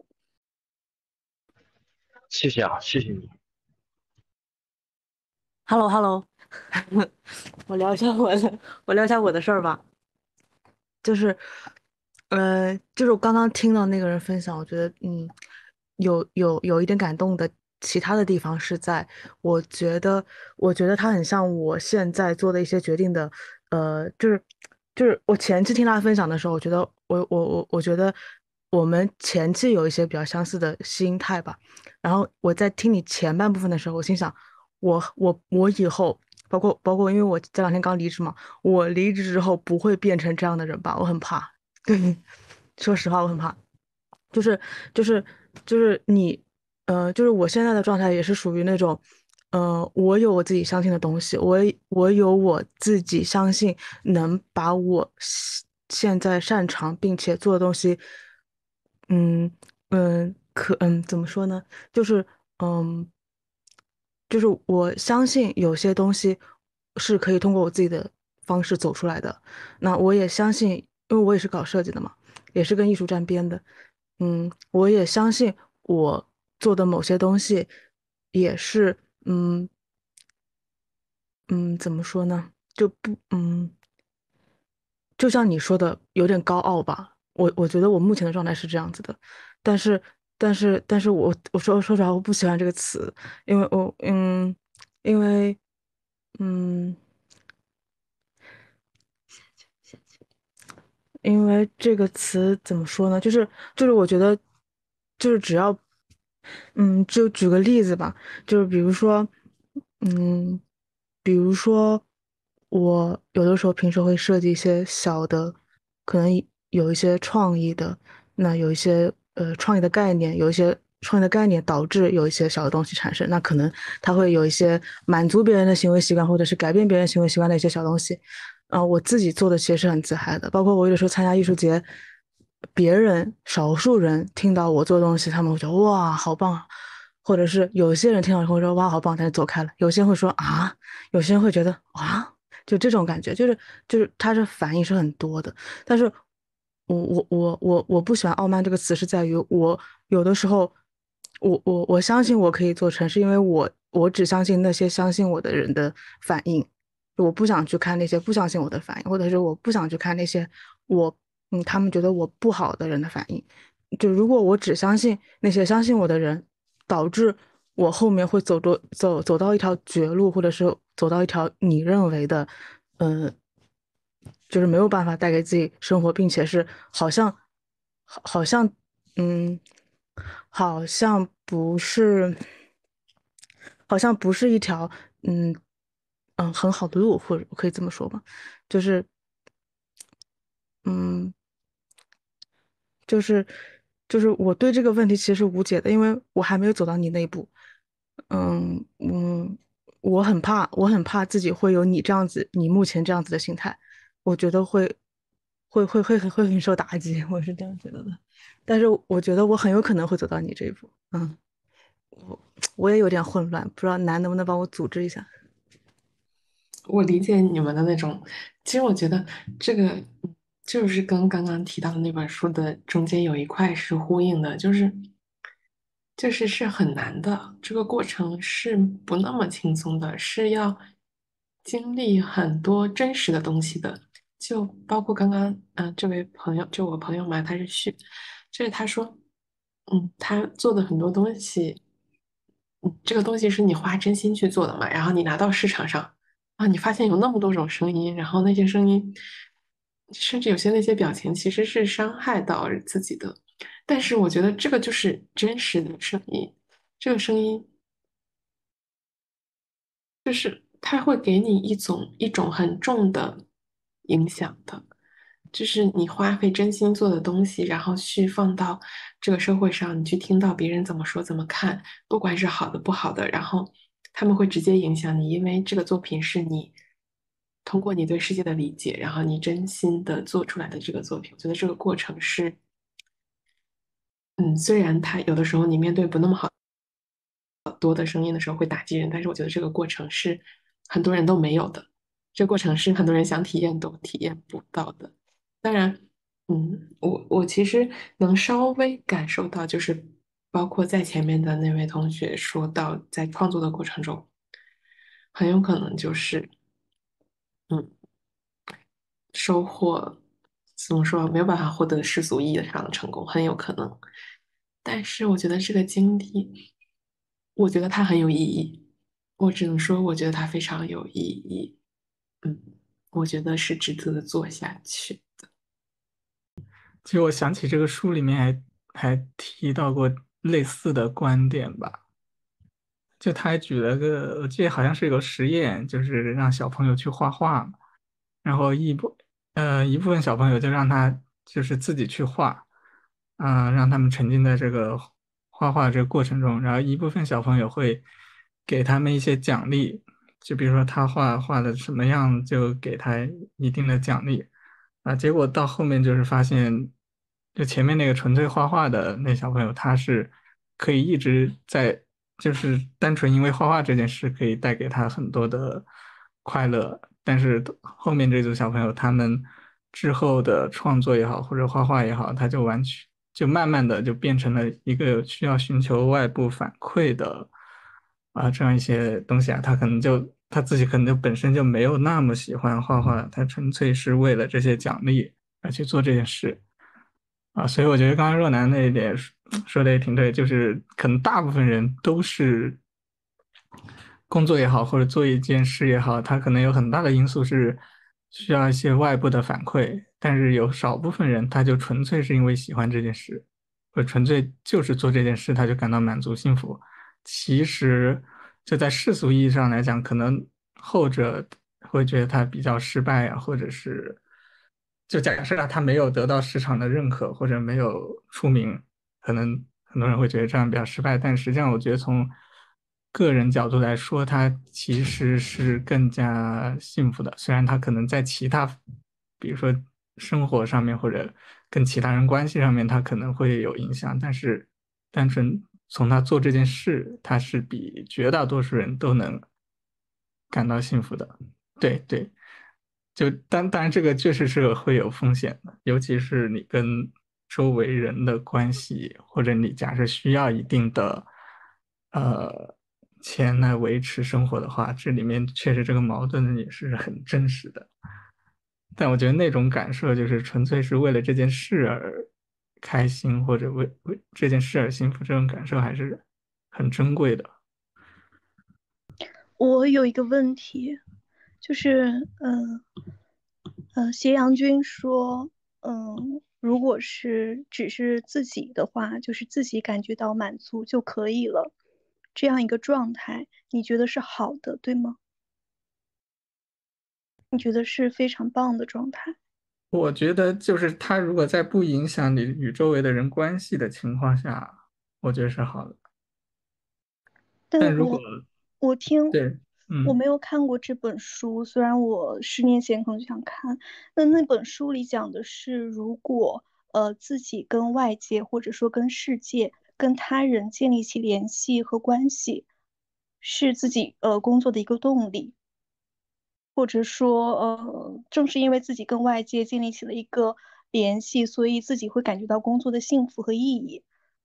谢谢啊，谢谢你。 h e l l o h e l l o 我聊一下我的，我聊一下我的事儿吧。就是，呃，就是我刚刚听到那个人分享，我觉得，嗯，有有有一点感动的。其他的地方是在，我觉得，我觉得他很像我现在做的一些决定的，呃，就是就是我前期听他分享的时候，我觉得我我我我觉得我们前期有一些比较相似的心态吧。然后我在听你前半部分的时候，我心想，我我我以后。 包括包括，因为我这两天刚离职嘛，我离职之后不会变成这样的人吧？我很怕，对，说实话我很怕，就是就是就是你，呃，就是我现在的状态也是属于那种，呃，我有我自己相信的东西，我我有我自己相信能把我现现在擅长并且做的东西，嗯嗯，可嗯怎么说呢？就是嗯。就是我相信有些东西是可以通过我自己的方式走出来的。那我也相信，因为我也是搞设计的嘛，也是跟艺术沾边的。嗯，我也相信我做的某些东西也是，嗯嗯，怎么说呢？就不，嗯，就像你说的，有点高傲吧。我我觉得我目前的状态是这样子的，但是但是但是我我说说实话，我不喜欢这个词，因为我嗯，因为嗯。因为这个词怎么说呢？就是就是我觉得，就是只要，嗯，就举个例子吧，就是比如说，嗯，比如说我有的时候平时会设计一些小的，可能有一些创意的，那有一些呃创意的概念，有一些创意的概念导致有一些小的东西产生，那可能它会有一些满足别人的行为习惯，或者是改变别人行为习惯的一些小东西。啊、我自己做的其实是很自嗨的，包括我有的时候参加艺术节，别人少数人听到我做的东西，他们会觉得哇好棒啊，或者是有些人听到以后说哇好棒，但是走开了，有些人会说啊，有些人会觉得啊，就这种感觉，就是就是他的反应是很多的，但是我我我我我不喜欢傲慢这个词，是在于我有的时候，我我我相信我可以做成，是因为我我只相信那些相信我的人的反应。我不想去看那些不相信我的反应，或者是我不想去看那些我嗯他们觉得我不好的人的反应。就如果我只相信那些相信我的人，导致我后面会走多走走到一条绝路，或者是走到一条你认为的，嗯、就是没有办法带给自己生活，并且是好像好好像嗯，好像不是。好像不是一条嗯嗯很好的路，或者可以这么说吧，就是嗯就是就是我对这个问题其实是无解的，因为我还没有走到你那一步。嗯嗯，我很怕，我很怕自己会有你这样子，你目前这样子的心态，我觉得会会会会会会很受打击，我是这样觉得的。但是我觉得我很有可能会走到你这一步。嗯，我我也有点混乱，不知道南能不能帮我组织一下。 我理解你们的那种，其实我觉得这个嗯就是跟刚刚提到的那本书的中间有一块是呼应的，就是就是是很难的，这个过程是不那么轻松的，是要经历很多真实的东西的，就包括刚刚嗯、呃这位朋友，就我朋友嘛，他是旭，就是他说，嗯，他做的很多东西，嗯，这个东西是你花真心去做的嘛，然后你拿到市场上。啊，你发现有那么多种声音，然后那些声音，甚至有些那些表情其实是伤害到自己的，但是我觉得这个就是真实的声音，这个声音就是它会给你一种一种很重的影响的，就是你花费真心做的东西，然后去放到这个社会上，你去听到别人怎么说怎么看，不管是好的不好的，然后他们会直接影响你，因为这个作品是你通过你对世界的理解，然后你真心的做出来的这个作品，我觉得这个过程是，嗯，虽然它有的时候你面对不那么好。多的声音的时候会打击人，但是我觉得这个过程是很多人都没有的，这个过程是很多人想体验都体验不到的。当然，嗯，我我其实能稍微感受到，就是包括在前面的那位同学说到，在创作的过程中，很有可能就是嗯收获怎么说没有办法获得世俗意义上的成功，很有可能。但是我觉得这个经历，我觉得它很有意义。我只能说，我觉得它非常有意义。嗯，我觉得是值得做下去。 其实我想起这个书里面还还提到过类似的观点吧， 就他还举了个，我记得好像是有个实验，就是让小朋友去画画嘛，然后一部呃一部分小朋友就让他就是自己去画，嗯、让他们沉浸在这个画画这个过程中，然后一部分小朋友会给他们一些奖励，就比如说他画画的什么样，就给他一定的奖励。啊，结果到后面就是发现，就前面那个纯粹画画的那小朋友，他是可以一直在，就是单纯因为画画这件事可以带给他很多的快乐，但是后面这组小朋友，他们之后的创作也好，或者画画也好，他就完全就慢慢的就变成了一个需要寻求外部反馈的啊这样一些东西啊，他可能就他自己可能就本身就没有那么喜欢画画，他纯粹是为了这些奖励而去做这件事啊，所以我觉得刚刚若楠那一点说说的也挺对，就是可能大部分人都是工作也好，或者做一件事也好，他可能有很大的因素是需要一些外部的反馈，但是有少部分人他就纯粹是因为喜欢这件事，或者纯粹就是做这件事他就感到满足幸福。其实就在世俗意义上来讲，可能后者会觉得他比较失败啊，或者是就假设啊他没有得到市场的认可，或者没有出名，可能很多人会觉得这样比较失败。但实际上，我觉得从个人角度来说，他其实是更加幸福的。虽然他可能在其他，比如说生活上面或者跟其他人关系上面，他可能会有影响，但是单纯从他做这件事，他是比绝大多数人都能感到幸福的。对对，就当当然这个确实是会有风险的，尤其是你跟周围人的关系，或者你假设需要一定的呃钱来维持生活的话，这里面确实这个矛盾也是很真实的。但我觉得那种感受就是纯粹是为了这件事而开心，或者为为这件事而幸福，这种感受还是很珍贵的。 我有一个问题，就是，嗯、呃，斜阳君说，嗯，如果是只是自己的话，就是自己感觉到满足就可以了，这样一个状态，你觉得是好的，对吗？你觉得是非常棒的状态。 我觉得就是他如果在不影响你与周围的人关系的情况下，我觉得是好的。但如果但我我听对，嗯。 我没有看过这本书，虽然我十年前可能就想看。那那本书里讲的是，如果呃自己跟外界或者说跟世界、跟他人建立起联系和关系，是自己呃工作的一个动力，或者说呃正是因为自己跟外界建立起了一个联系，所以自己会感觉到工作的幸福和意义，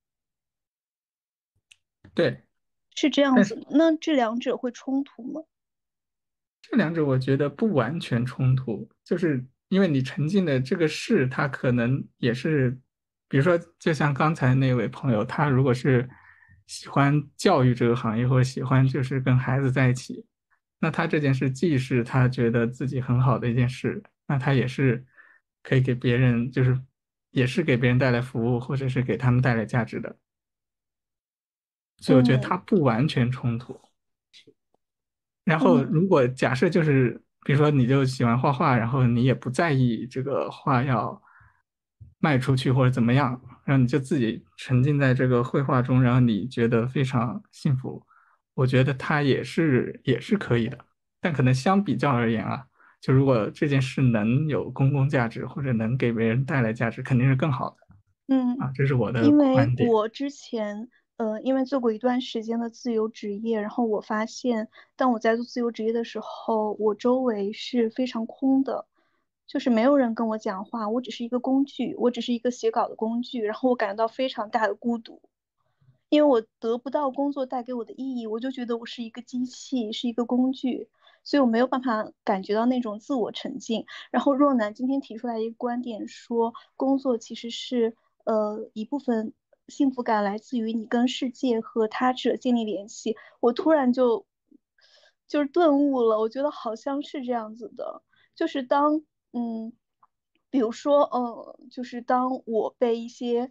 对， 是这样但是子吗？那这两者会冲突吗？ 这两者我觉得不完全冲突，就是因为你沉浸的这个事，它可能也是，比如说，就像刚才那位朋友，他如果是喜欢教育这个行业，或者喜欢就是跟孩子在一起，那他这件事既是他觉得自己很好的一件事，那他也是可以给别人，就是也是给别人带来服务，或者是给他们带来价值的，所以我觉得它嗯不完全冲突。然后， 嗯。 如果假设就是，比如说你就喜欢画画，然后你也不在意这个画要卖出去或者怎么样，然后你就自己沉浸在这个绘画中，然后你觉得非常幸福，我觉得它也是也是可以的。但可能相比较而言啊，就如果这件事能有公共价值或者能给别人带来价值，肯定是更好的嗯， 啊，这是我的因为观点。 我之前，呃，因为做过一段时间的自由职业，然后我发现，当我在做自由职业的时候，我周围是非常空的，就是没有人跟我讲话，我只是一个工具，我只是一个写稿的工具，然后我感到非常大的孤独，因为我得不到工作带给我的意义，我就觉得我是一个机器，是一个工具，所以我没有办法感觉到那种自我沉浸。然后若楠今天提出来一个观点说，工作其实是呃一部分幸福感来自于你跟世界和他者建立联系，我突然就就是顿悟了，我觉得好像是这样子的，就是当嗯，比如说呃，就是当我被一些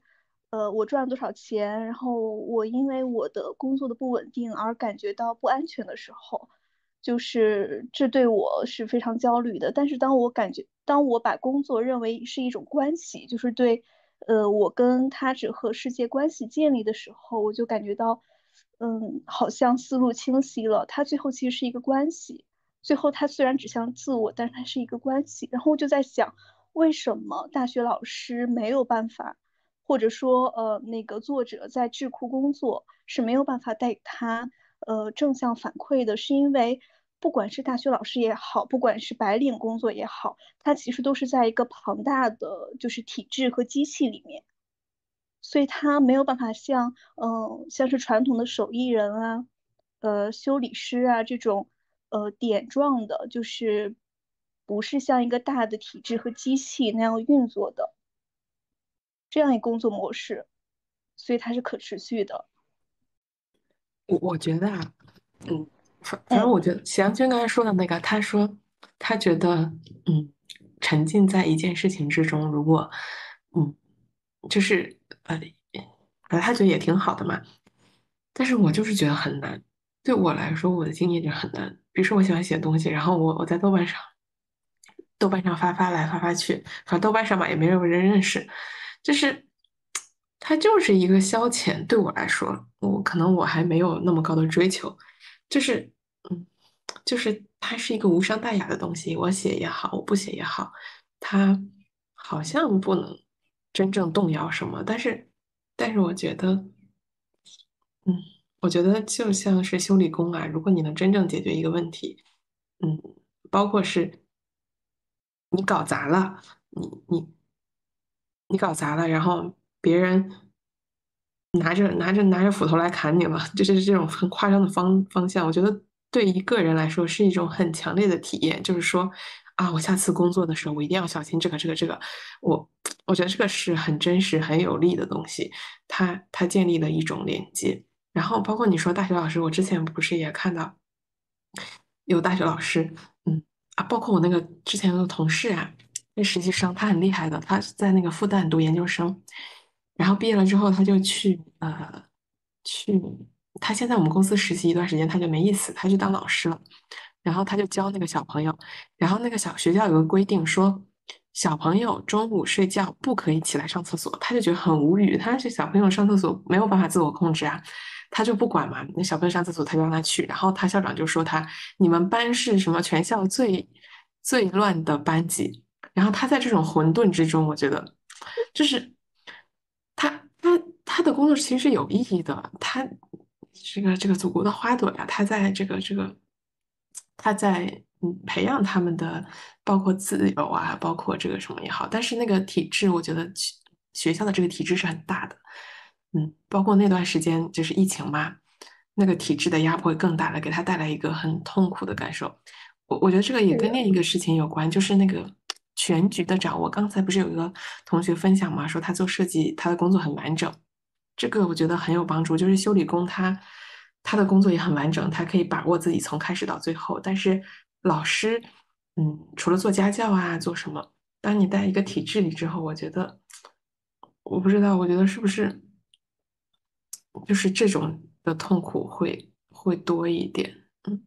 呃，我赚了多少钱，然后我因为我的工作的不稳定而感觉到不安全的时候，就是这对我是非常焦虑的。但是当我感觉，当我把工作认为是一种关系，就是对，呃，我跟他者和世界关系建立的时候，我就感觉到，嗯，好像思路清晰了。它最后其实是一个关系，最后它虽然指向自我，但是它是一个关系。然后我就在想，为什么大学老师没有办法？或者说，呃，那个作者在智库工作是没有办法带给他呃正向反馈的，是因为不管是大学老师也好，不管是白领工作也好，他其实都是在一个庞大的就是体制和机器里面，所以他没有办法像嗯、呃像是传统的手艺人啊，呃修理师啊这种呃点状的，就是不是像一个大的体制和机器那样运作的这样一个工作模式。所以它是可持续的。 我我觉得啊，嗯，反反正嗯我觉得许阳君刚才说的那个，他说他觉得，嗯，沉浸在一件事情之中，如果，嗯，就是呃，呃，他觉得也挺好的嘛。但是我就是觉得很难，对我来说，我的经验就很难。比如说，我喜欢写东西，然后我我在豆瓣上，豆瓣上发发来发发去，反正豆瓣上嘛也没有人认识，就是它就是一个消遣。对我来说，我可能我还没有那么高的追求，就是嗯，就是它是一个无伤大雅的东西，我写也好，我不写也好，它好像不能真正动摇什么，但是但是我觉得。嗯，我觉得就像是修理工啊，如果你能真正解决一个问题，嗯，包括是你搞砸了，你你你搞砸了，然后别人拿着拿着拿着斧头来砍你了，就是这种很夸张的方方向，我觉得对一个人来说是一种很强烈的体验，就是说啊，我下次工作的时候我一定要小心这个这个这个，我我觉得这个是很真实很有力的东西，它它建立了一种连接。然后包括你说大学老师，我之前不是也看到有大学老师，嗯啊，包括我那个之前有个同事啊，那实习生他很厉害的，他是在那个复旦读研究生，然后毕业了之后他就去呃去，他先在我们公司实习一段时间，他就没意思，他去当老师了，然后他就教那个小朋友，然后那个小学校有个规定说。小朋友中午睡觉不可以起来上厕所，他就觉得很无语。他是小朋友上厕所没有办法自我控制啊，他就不管嘛。那小朋友上厕所，他就让他去。然后他校长就说他，你们班是什么全校最最乱的班级。然后他在这种混沌之中，我觉得就是他他他的工作其实是有意义的。他这个这个祖国的花朵呀，他在这个这个他在嗯培养他们的包括自由啊，包括这个什么也好。但是那个体制，我觉得学学校的这个体制是很大的。嗯，包括那段时间就是疫情嘛，那个体制的压迫更大了，给他带来一个很痛苦的感受。我我觉得这个也跟另一个事情有关，就是那个全局的掌握。刚才不是有一个同学分享嘛，说他做设计，他的工作很完整，这个我觉得很有帮助。就是修理工他他的工作也很完整，他可以把握自己从开始到最后。但是老师，嗯，除了做家教啊，做什么？当你在一个体制里之后，我觉得，我不知道，我觉得是不是就是这种的痛苦会会多一点。嗯，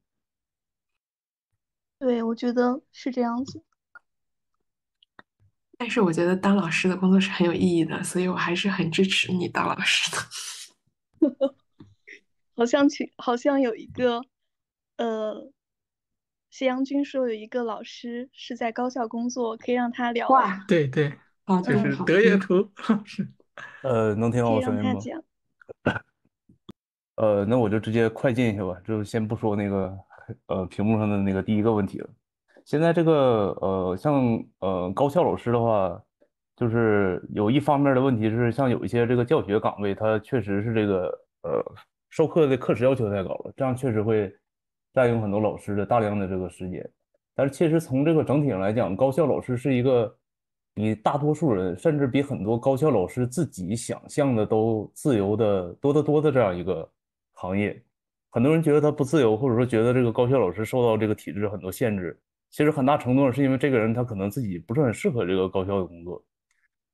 对，我觉得是这样子。 但是我觉得当老师的工作是很有意义的，所以我还是很支持你当老师的。 好像去，好像有一个，呃，谢阳君说有一个老师是在高校工作，可以让他聊，哎， 哇， 对对， 好的， 就是嗯， 德业好听。 图老师。 呃，能听到可以我声音吗？ 让他讲。 呃，那我就直接快进一下吧，就先不说那个呃屏幕上的那个第一个问题了。现在这个呃像呃高校老师的话，就是有一方面的问题是，像有一些这个教学岗位，它确实是这个呃授课的课时要求太高了，这样确实会占用很多老师的大量的这个时间。但是其实从这个整体上来讲，高校老师是一个比大多数人，甚至比很多高校老师自己想象的都自由的多得多的这样一个行业。很多人觉得他不自由，或者说觉得这个高校老师受到这个体制很多限制，其实很大程度上是因为这个人他可能自己不是很适合这个高校的工作。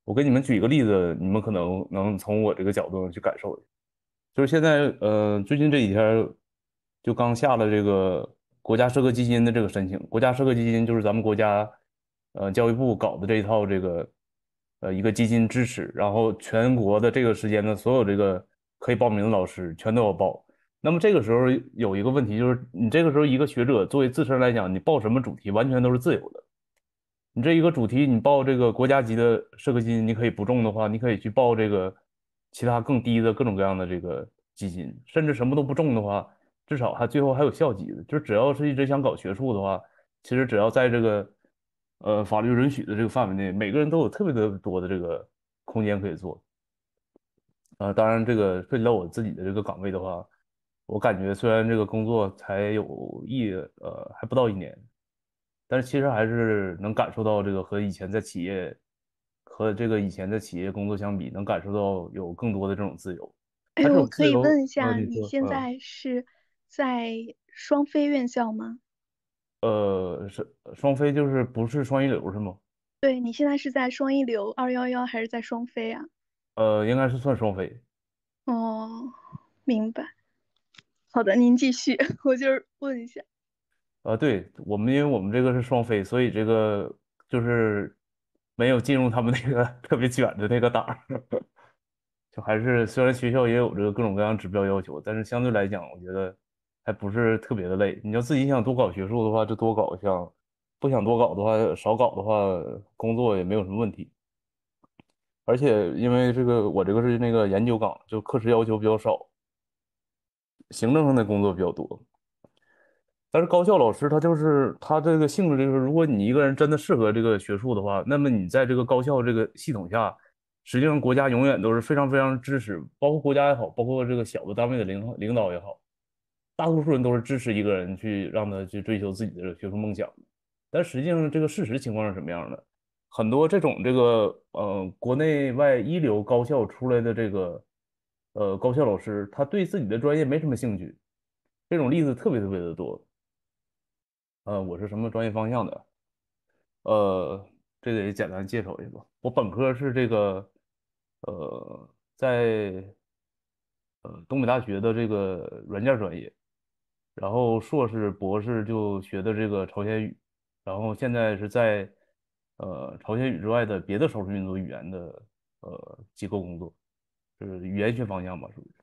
我给你们举一个例子，你们可能能从我这个角度去感受一下。就是现在，呃，最近这几天就刚下了这个国家社科基金的这个申请。国家社科基金就是咱们国家，呃，教育部搞的这一套这个，呃，一个基金支持，然后全国的这个时间的所有这个可以报名的老师全都要报。那么这个时候有一个问题，就是你这个时候一个学者作为自身来讲，你报什么主题完全都是自由的。你这一个主题，你报这个国家级的社科基金，你可以不中的话，你可以去报这个其他更低的各种各样的这个基金，甚至什么都不中的话，至少还最后还有校级的。就只要是一直想搞学术的话，其实只要在这个呃法律允许的这个范围内，每个人都有特别特别多的这个空间可以做。呃，当然这个涉及到我自己的这个岗位的话，我感觉虽然这个工作才有一呃还不到一年。但是其实还是能感受到这个和以前在企业和这个以前在企业工作相比，能感受到有更多的这种自由。 哎， 它这我可以种自由，呃， 问一下， 你说， 你现嗯， 在是在双非院校吗？ 呃，是双非就是不是双一流是吗？ 对，你现在是在双一流二幺幺还是在双非啊？ 呃，应该是算双非。 哦，明白。好的，您继续，我就是问一下。 呃，对，我们因为我们这个是双非，所以这个就是没有进入他们那个特别卷的那个档儿。就还是虽然学校也有这个各种各样指标要求，但是相对来讲，我觉得还不是特别的累。你要自己想多搞学术的话，就多搞；想不想多搞的话，少搞的话，工作也没有什么问题。而且因为这个我这个是那个研究岗，就课时要求比较少，行政上的工作比较多。但是高校老师他就是他这个性质就是，如果你一个人真的适合这个学术的话，那么你在这个高校这个系统下，实际上国家永远都是非常非常支持，包括国家也好，包括这个小的单位的领领导也好，大多数人都是支持一个人去让他去追求自己的学术梦想。但实际上这个事实情况是什么样的？很多这种这个呃国内外一流高校出来的这个呃高校老师，他对自己的专业没什么兴趣，这种例子特别特别的多。呃，我是什么专业方向的？呃，这得简单介绍一下吧。我本科是这个，呃，在呃东北大学的这个软件专业，然后硕士、博士就学的这个朝鲜语，然后现在是在呃朝鲜语之外的别的少数民族语言的呃机构工作，就是语言学方向吧，属于。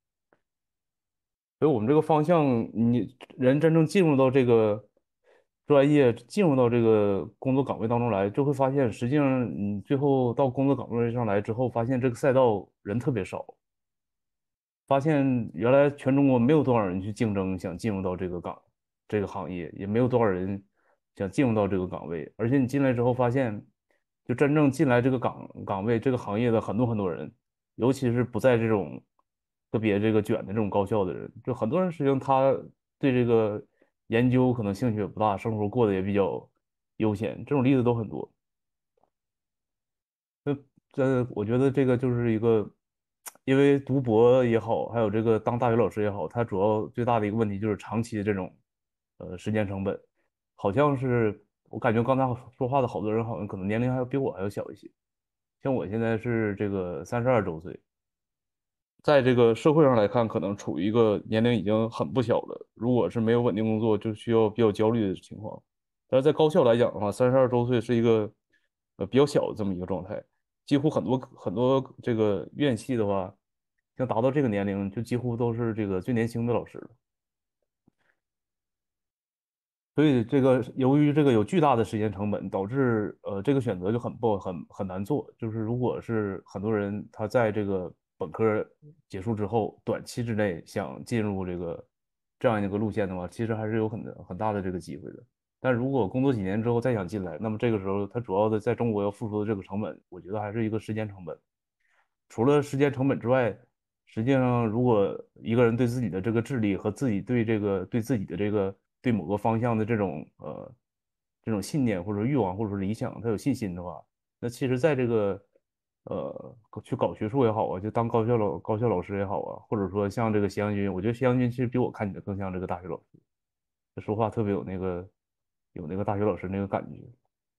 所以我们这个方向，你人真正进入到这个专业，进入到这个工作岗位当中来，就会发现，实际上你最后到工作岗位上来之后，发现这个赛道人特别少，发现原来全中国没有多少人去竞争，想进入到这个岗这个行业，也没有多少人想进入到这个岗位，而且你进来之后发现，就真正进来这个岗岗位这个行业的很多很多人。尤其是不在这种特别这个卷的这种高校的人，就很多人实际上他对这个研究可能兴趣也不大，生活过得也比较悠闲，这种例子都很多。那这我觉得这个就是一个，因为读博也好，还有这个当大学老师也好，它主要最大的一个问题就是长期的这种呃时间成本，好像是我感觉刚才说话的好多人好像可能年龄还要比我还要小一些，像我现在是这个三十二周岁。在这个社会上来看，可能处于一个年龄已经很不小了。如果是没有稳定工作，就需要比较焦虑的情况。但是在高校来讲的话，三十二周岁是一个呃比较小的这么一个状态，几乎很多很多这个院系的话，像达到这个年龄，就几乎都是这个最年轻的老师了。所以这个由于这个有巨大的时间成本，导致呃这个选择就很不很很难做。就是如果是很多人他在这个本科结束之后，短期之内想进入这个这样一个路线的话，其实还是有很很大的这个机会的。但如果工作几年之后再想进来，那么这个时候他主要的在中国要付出的这个成本，我觉得还是一个时间成本。除了时间成本之外，实际上，如果一个人对自己的这个智力和自己对这个对自己的这个对某个方向的这种呃这种信念或者欲望或者说理想，他有信心的话，那其实在这个呃去搞学术也好啊，就当高校老高校老师也好啊，或者说像这个斜阳君，我觉得斜阳君其实比我看起来更像这个大学老师，他说话特别有那个有那个大学老师那个感觉。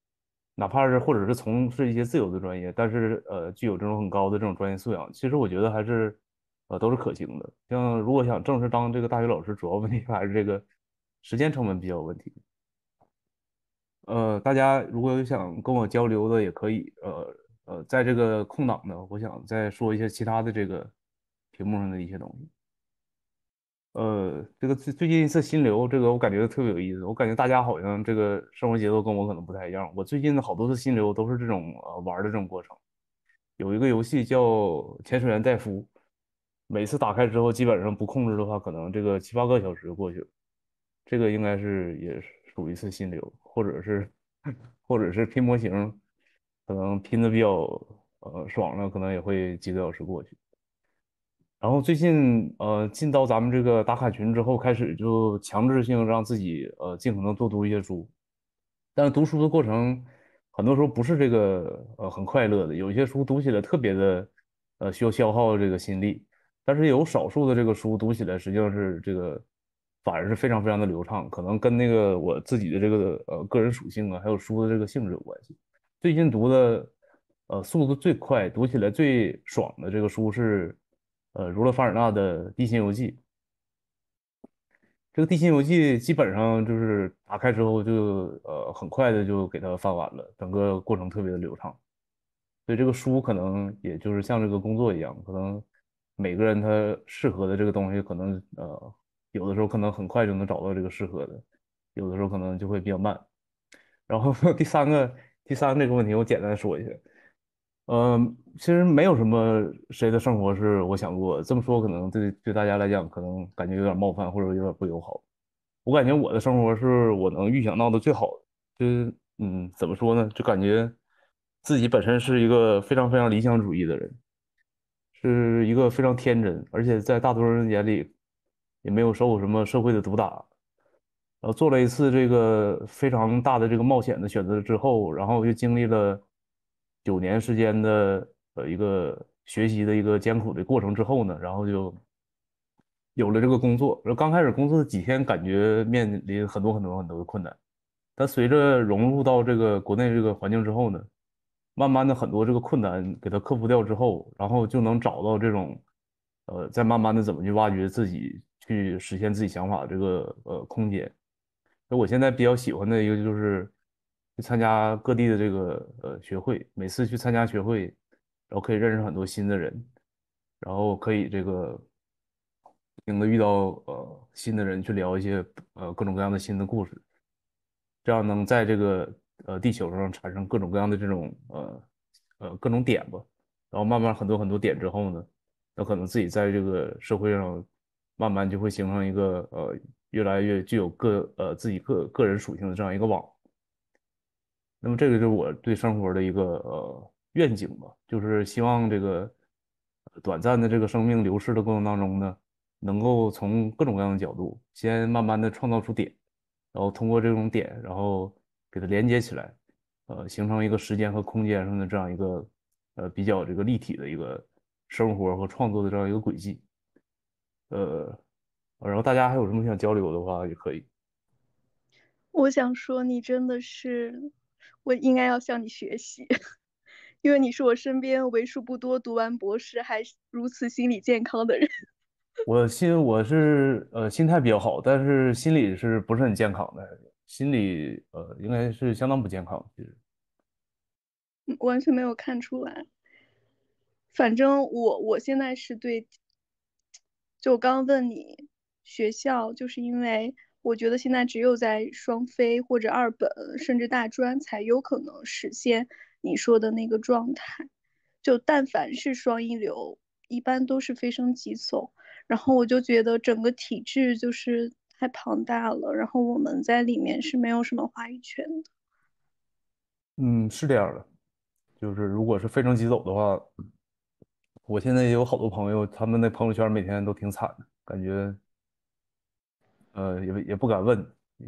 哪怕是或者是从事一些自由的专业，但是呃具有这种很高的这种专业素养，其实我觉得还是呃都是可行的。像如果想正式当这个大学老师，主要问题还是这个时间成本比较有问题。呃，大家如果有想跟我交流的，也可以呃呃在这个空档呢，我想再说一些其他的这个屏幕上的一些东西。呃，这个最最近一次心流，这个我感觉特别有意思。我感觉大家好像这个生活节奏跟我可能不太一样。我最近的好多次心流都是这种呃玩儿的这种过程。有一个游戏叫《潜水员戴夫》，每次打开之后，基本上不控制的话，可能这个七八个小时就过去了。这个应该是也是属于一次心流，或者是或者是拼模型，可能拼的比较呃爽了，可能也会几个小时过去。然后最近呃进到咱们这个打卡群之后，开始就强制性让自己呃尽可能多读一些书，但是读书的过程很多时候不是这个呃很快乐的，有一些书读起来特别的呃需要消耗这个心力，但是有少数的这个书读起来实际上是这个反而是非常非常的流畅，可能跟那个我自己的这个呃个人属性啊，还有书的这个性质有关系。最近读的呃速度最快、读起来最爽的这个书是呃儒勒·凡尔纳的《地心游记》。这个《地心游记》基本上就是打开之后就呃很快的就给它翻完了，整个过程特别的流畅。所以这个书可能也就是像这个工作一样，可能每个人他适合的这个东西，可能呃有的时候可能很快就能找到这个适合的，有的时候可能就会比较慢。然后第三个第三个这个问题，我简单说一下。嗯，其实没有什么谁的生活是我想过的，这么说可能对对大家来讲可能感觉有点冒犯或者有点不友好。我感觉我的生活是我能预想到的最好的，就是嗯，怎么说呢？就感觉自己本身是一个非常非常理想主义的人，是一个非常天真，而且在大多数人眼里也没有受过什么社会的毒打。然后做了一次这个非常大的这个冒险的选择之后，然后又经历了九年时间的呃一个学习的一个艰苦的过程之后呢，然后就有了这个工作。然后刚开始工作的几天，感觉面临很多很多很多的困难，但随着融入到这个国内这个环境之后呢，慢慢的很多这个困难给它克服掉之后，然后就能找到这种，呃，再慢慢的怎么去挖掘自己，去实现自己想法的这个呃空间。那我现在比较喜欢的一个就是去参加各地的这个呃学会，每次去参加学会，然后可以认识很多新的人，然后可以这个不停的遇到呃新的人去聊一些呃各种各样的新的故事，这样能在这个呃地球上产生各种各样的这种呃呃各种点吧，然后慢慢很多很多点之后呢，那可能自己在这个社会上慢慢就会形成一个呃越来越具有个呃自己个个人属性的这样一个网。那么这个就是我对生活的一个呃愿景吧，就是希望这个呃短暂的这个生命流逝的过程当中呢，能够从各种各样的角度，先慢慢的创造出点，然后通过这种点，然后给它连接起来，呃，形成一个时间和空间上的这样一个呃比较这个立体的一个生活和创作的这样一个轨迹。呃，然后大家还有什么想交流的话也可以。 我想说，你真的是，我应该要向你学习，因为你是我身边为数不多读完博士还是如此心理健康的人。 我心我是呃心态比较好，但是心理是不是很健康的？心理呃应该是相当不健康，其实。 嗯完全没有看出来。反正我我现在是对，就我刚刚问你学校，就是因为我觉得现在只有在双非或者二本，甚至大专才有可能实现你说的那个状态。就但凡是双一流，一般都是飞升即走。然后我就觉得整个体制就是太庞大了，然后我们在里面是没有什么话语权的。 嗯，是这样的，就是如果是非常急走的话，我现在也有好多朋友，他们的朋友圈每天都挺惨的，感觉呃也也不敢问。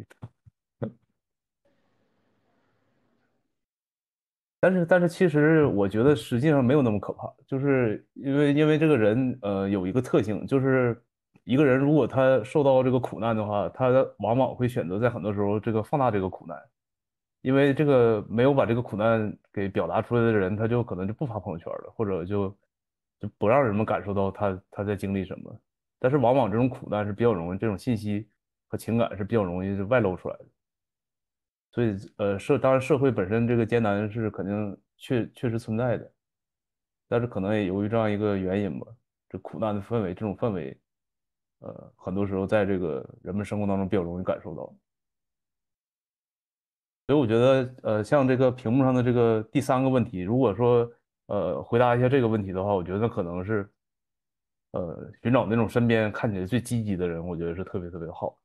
但是但是其实我觉得实际上没有那么可怕，就是因为因为这个人呃有一个特性，就是一个人如果他受到这个苦难的话，他往往会选择在很多时候这个放大这个苦难。 因为这个没有把这个苦难给表达出来的人，他就可能就不发朋友圈了，或者就就不让人们感受到他他在经历什么。但是往往这种苦难是比较容易，这种信息和情感是比较容易就外露出来的。所以呃社当然社会本身这个艰难是肯定确确实存在的，但是可能也由于这样一个原因吧，这苦难的氛围，这种氛围，呃，很多时候在这个人们生活当中比较容易感受到。所以我觉得，呃，像这个屏幕上的这个第三个问题，如果说呃回答一下这个问题的话，我觉得可能是呃寻找那种身边看起来最积极的人，我觉得是特别特别好。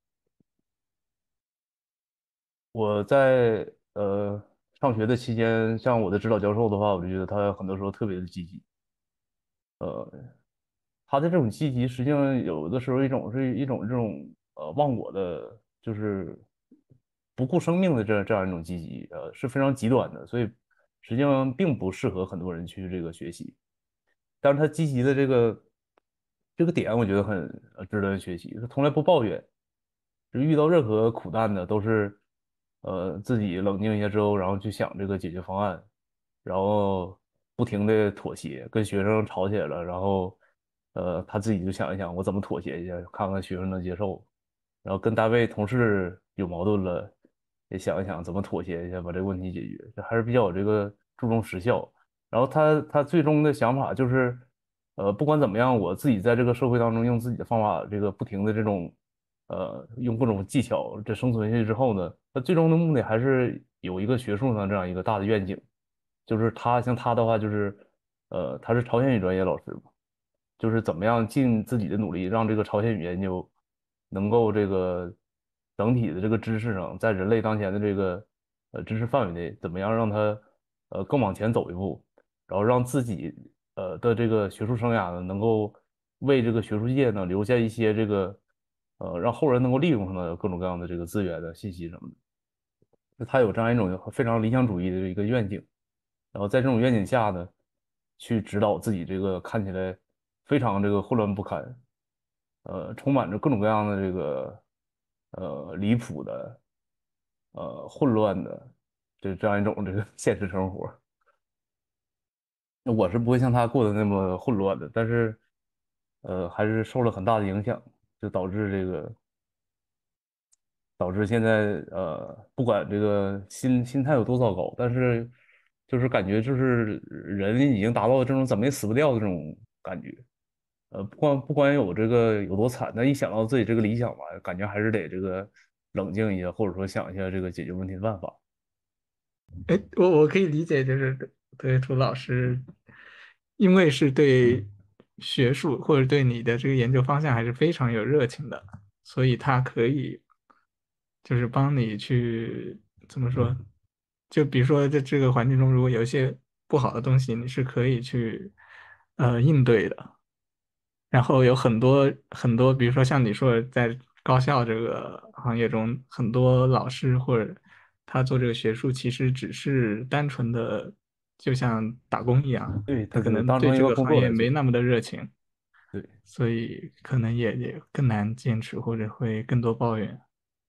我在呃上学的期间，像我的指导教授的话，我就觉得他很多时候特别的积极。呃，他的这种积极，实际上有的时候一种是一种这种呃忘我的，就是不顾生命的这这样一种积极，呃是非常极端的，所以实际上并不适合很多人去这个学习。但是他积极的这个这个点，我觉得很呃值得学习。他从来不抱怨，就遇到任何苦难的都是呃自己冷静一下之后，然后去想这个解决方案，然后不停的妥协，跟学生吵起来了，然后呃他自己就想一想我怎么妥协一下，看看学生能接受，然后跟单位同事有矛盾了，也想一想怎么妥协一下把这个问题解决，这还是比较有这个注重实效。然后他他最终的想法就是，呃，不管怎么样，我自己在这个社会当中用自己的方法，这个不停的这种，呃，用各种技巧这生存下去之后呢，他最终的目的还是有一个学术上这样一个大的愿景，就是他像他的话就是，呃，他是朝鲜语专业老师嘛，就是怎么样尽自己的努力，让这个朝鲜语研究能够这个整体的这个知识上，在人类当前的这个呃知识范围内，怎么样让它呃更往前走一步，然后让自己呃的这个学术生涯呢，能够为这个学术界呢留下一些这个呃让后人能够利用上的各种各样的这个资源的信息什么的。就他有这样一种非常理想主义的一个愿景，然后在这种愿景下呢，去指导自己这个看起来非常这个混乱不堪，呃，充满着各种各样的这个呃离谱的、呃混乱的这这样一种这个现实生活。那我是不会像他过得那么混乱的，但是呃还是受了很大的影响，就导致这个导致现在呃，不管这个心心态有多糟糕，但是就是感觉就是人已经达到了这种怎么也死不掉的这种感觉。呃，不管不管有这个有多惨，但一想到自己这个理想吧，感觉还是得这个冷静一下，或者说想一下这个解决问题的办法。 哎，我我可以理解，就是德德月图老师，因为是对学术或者对你的这个研究方向还是非常有热情的，所以他可以就是帮你去怎么说，就比如说在这个环境中，如果有一些不好的东西，你是可以去呃应对的。然后有很多很多，比如说像你说的，在高校这个行业中，很多老师或者他做这个学术，其实只是单纯的就像打工一样， 对，他他可就当成一个能对这个工作来做。 行业没那么的热情， 对， 所以可能也也更难坚持，或者会更多抱怨。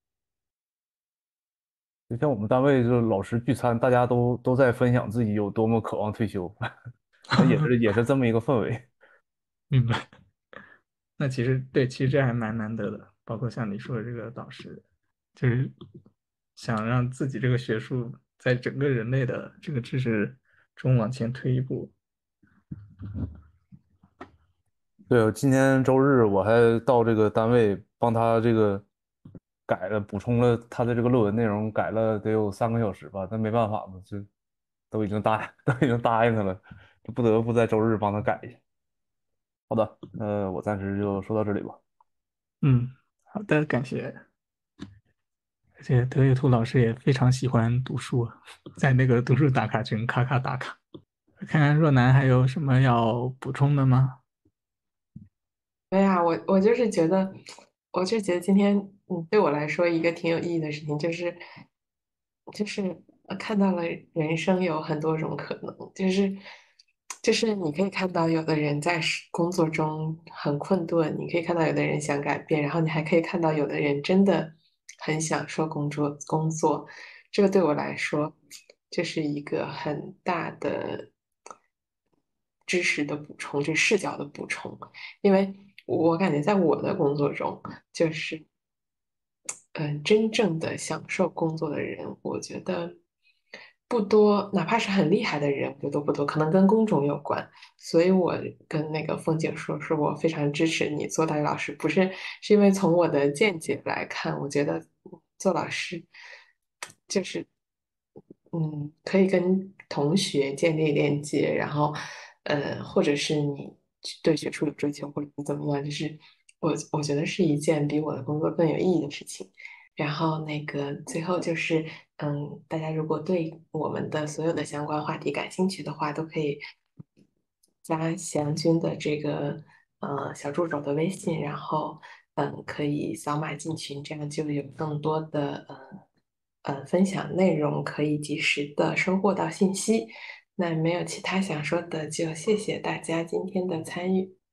就像我们单位就是老师聚餐，大家都都在分享自己有多么渴望退休，那也是也是这么一个氛围。 明白。那其实对，其实这还蛮难得的，包括像你说的这个导师，就是想让自己这个学术在整个人类的这个知识中往前推一步。 对，我今天周日我还到这个单位帮他这个改了，补充了他的这个论文内容，改了得有三个小时吧，但没办法嘛，这都已经答都已经答应他了，就不得不在周日帮他改一下。好的，那我暂时就说到这里吧。 嗯，好的，感谢。而且德月兔老师也非常喜欢读书啊，在那个读书打卡群咔咔打卡。看看若男还有什么要补充的吗？ 对呀，我我就是觉得，我就觉得今天，嗯，对我来说一个挺有意义的事情，就是就是呃看到了人生有很多种可能，就是就是你可以看到有的人在是工作中很困顿，你可以看到有的人想改变，然后你还可以看到有的人真的很享受工作工作， 这个对我来说，这是一个很大的知识的补充，这视角的补充。因为我感觉在我的工作中，就是，嗯，真正的享受工作的人，我觉得不多，哪怕是很厉害的人，我觉得都不多，可能跟工种有关。所以我跟那个风景说，是我非常支持你做大学老师，不是是因为从我的见解来看，我觉得做老师就是，嗯，可以跟同学建立连接，然后，呃，或者是你对学术有追求，或者你怎么样，就是我我觉得是一件比我的工作更有意义的事情。然后那个最后就是，嗯，大家如果对我们的所有的相关话题感兴趣的话，都可以加祥君的这个呃小助手的微信，然后嗯可以扫码进群，这样就有更多的呃呃分享内容，可以及时的收获到信息。那没有其他想说的，就谢谢大家今天的参与。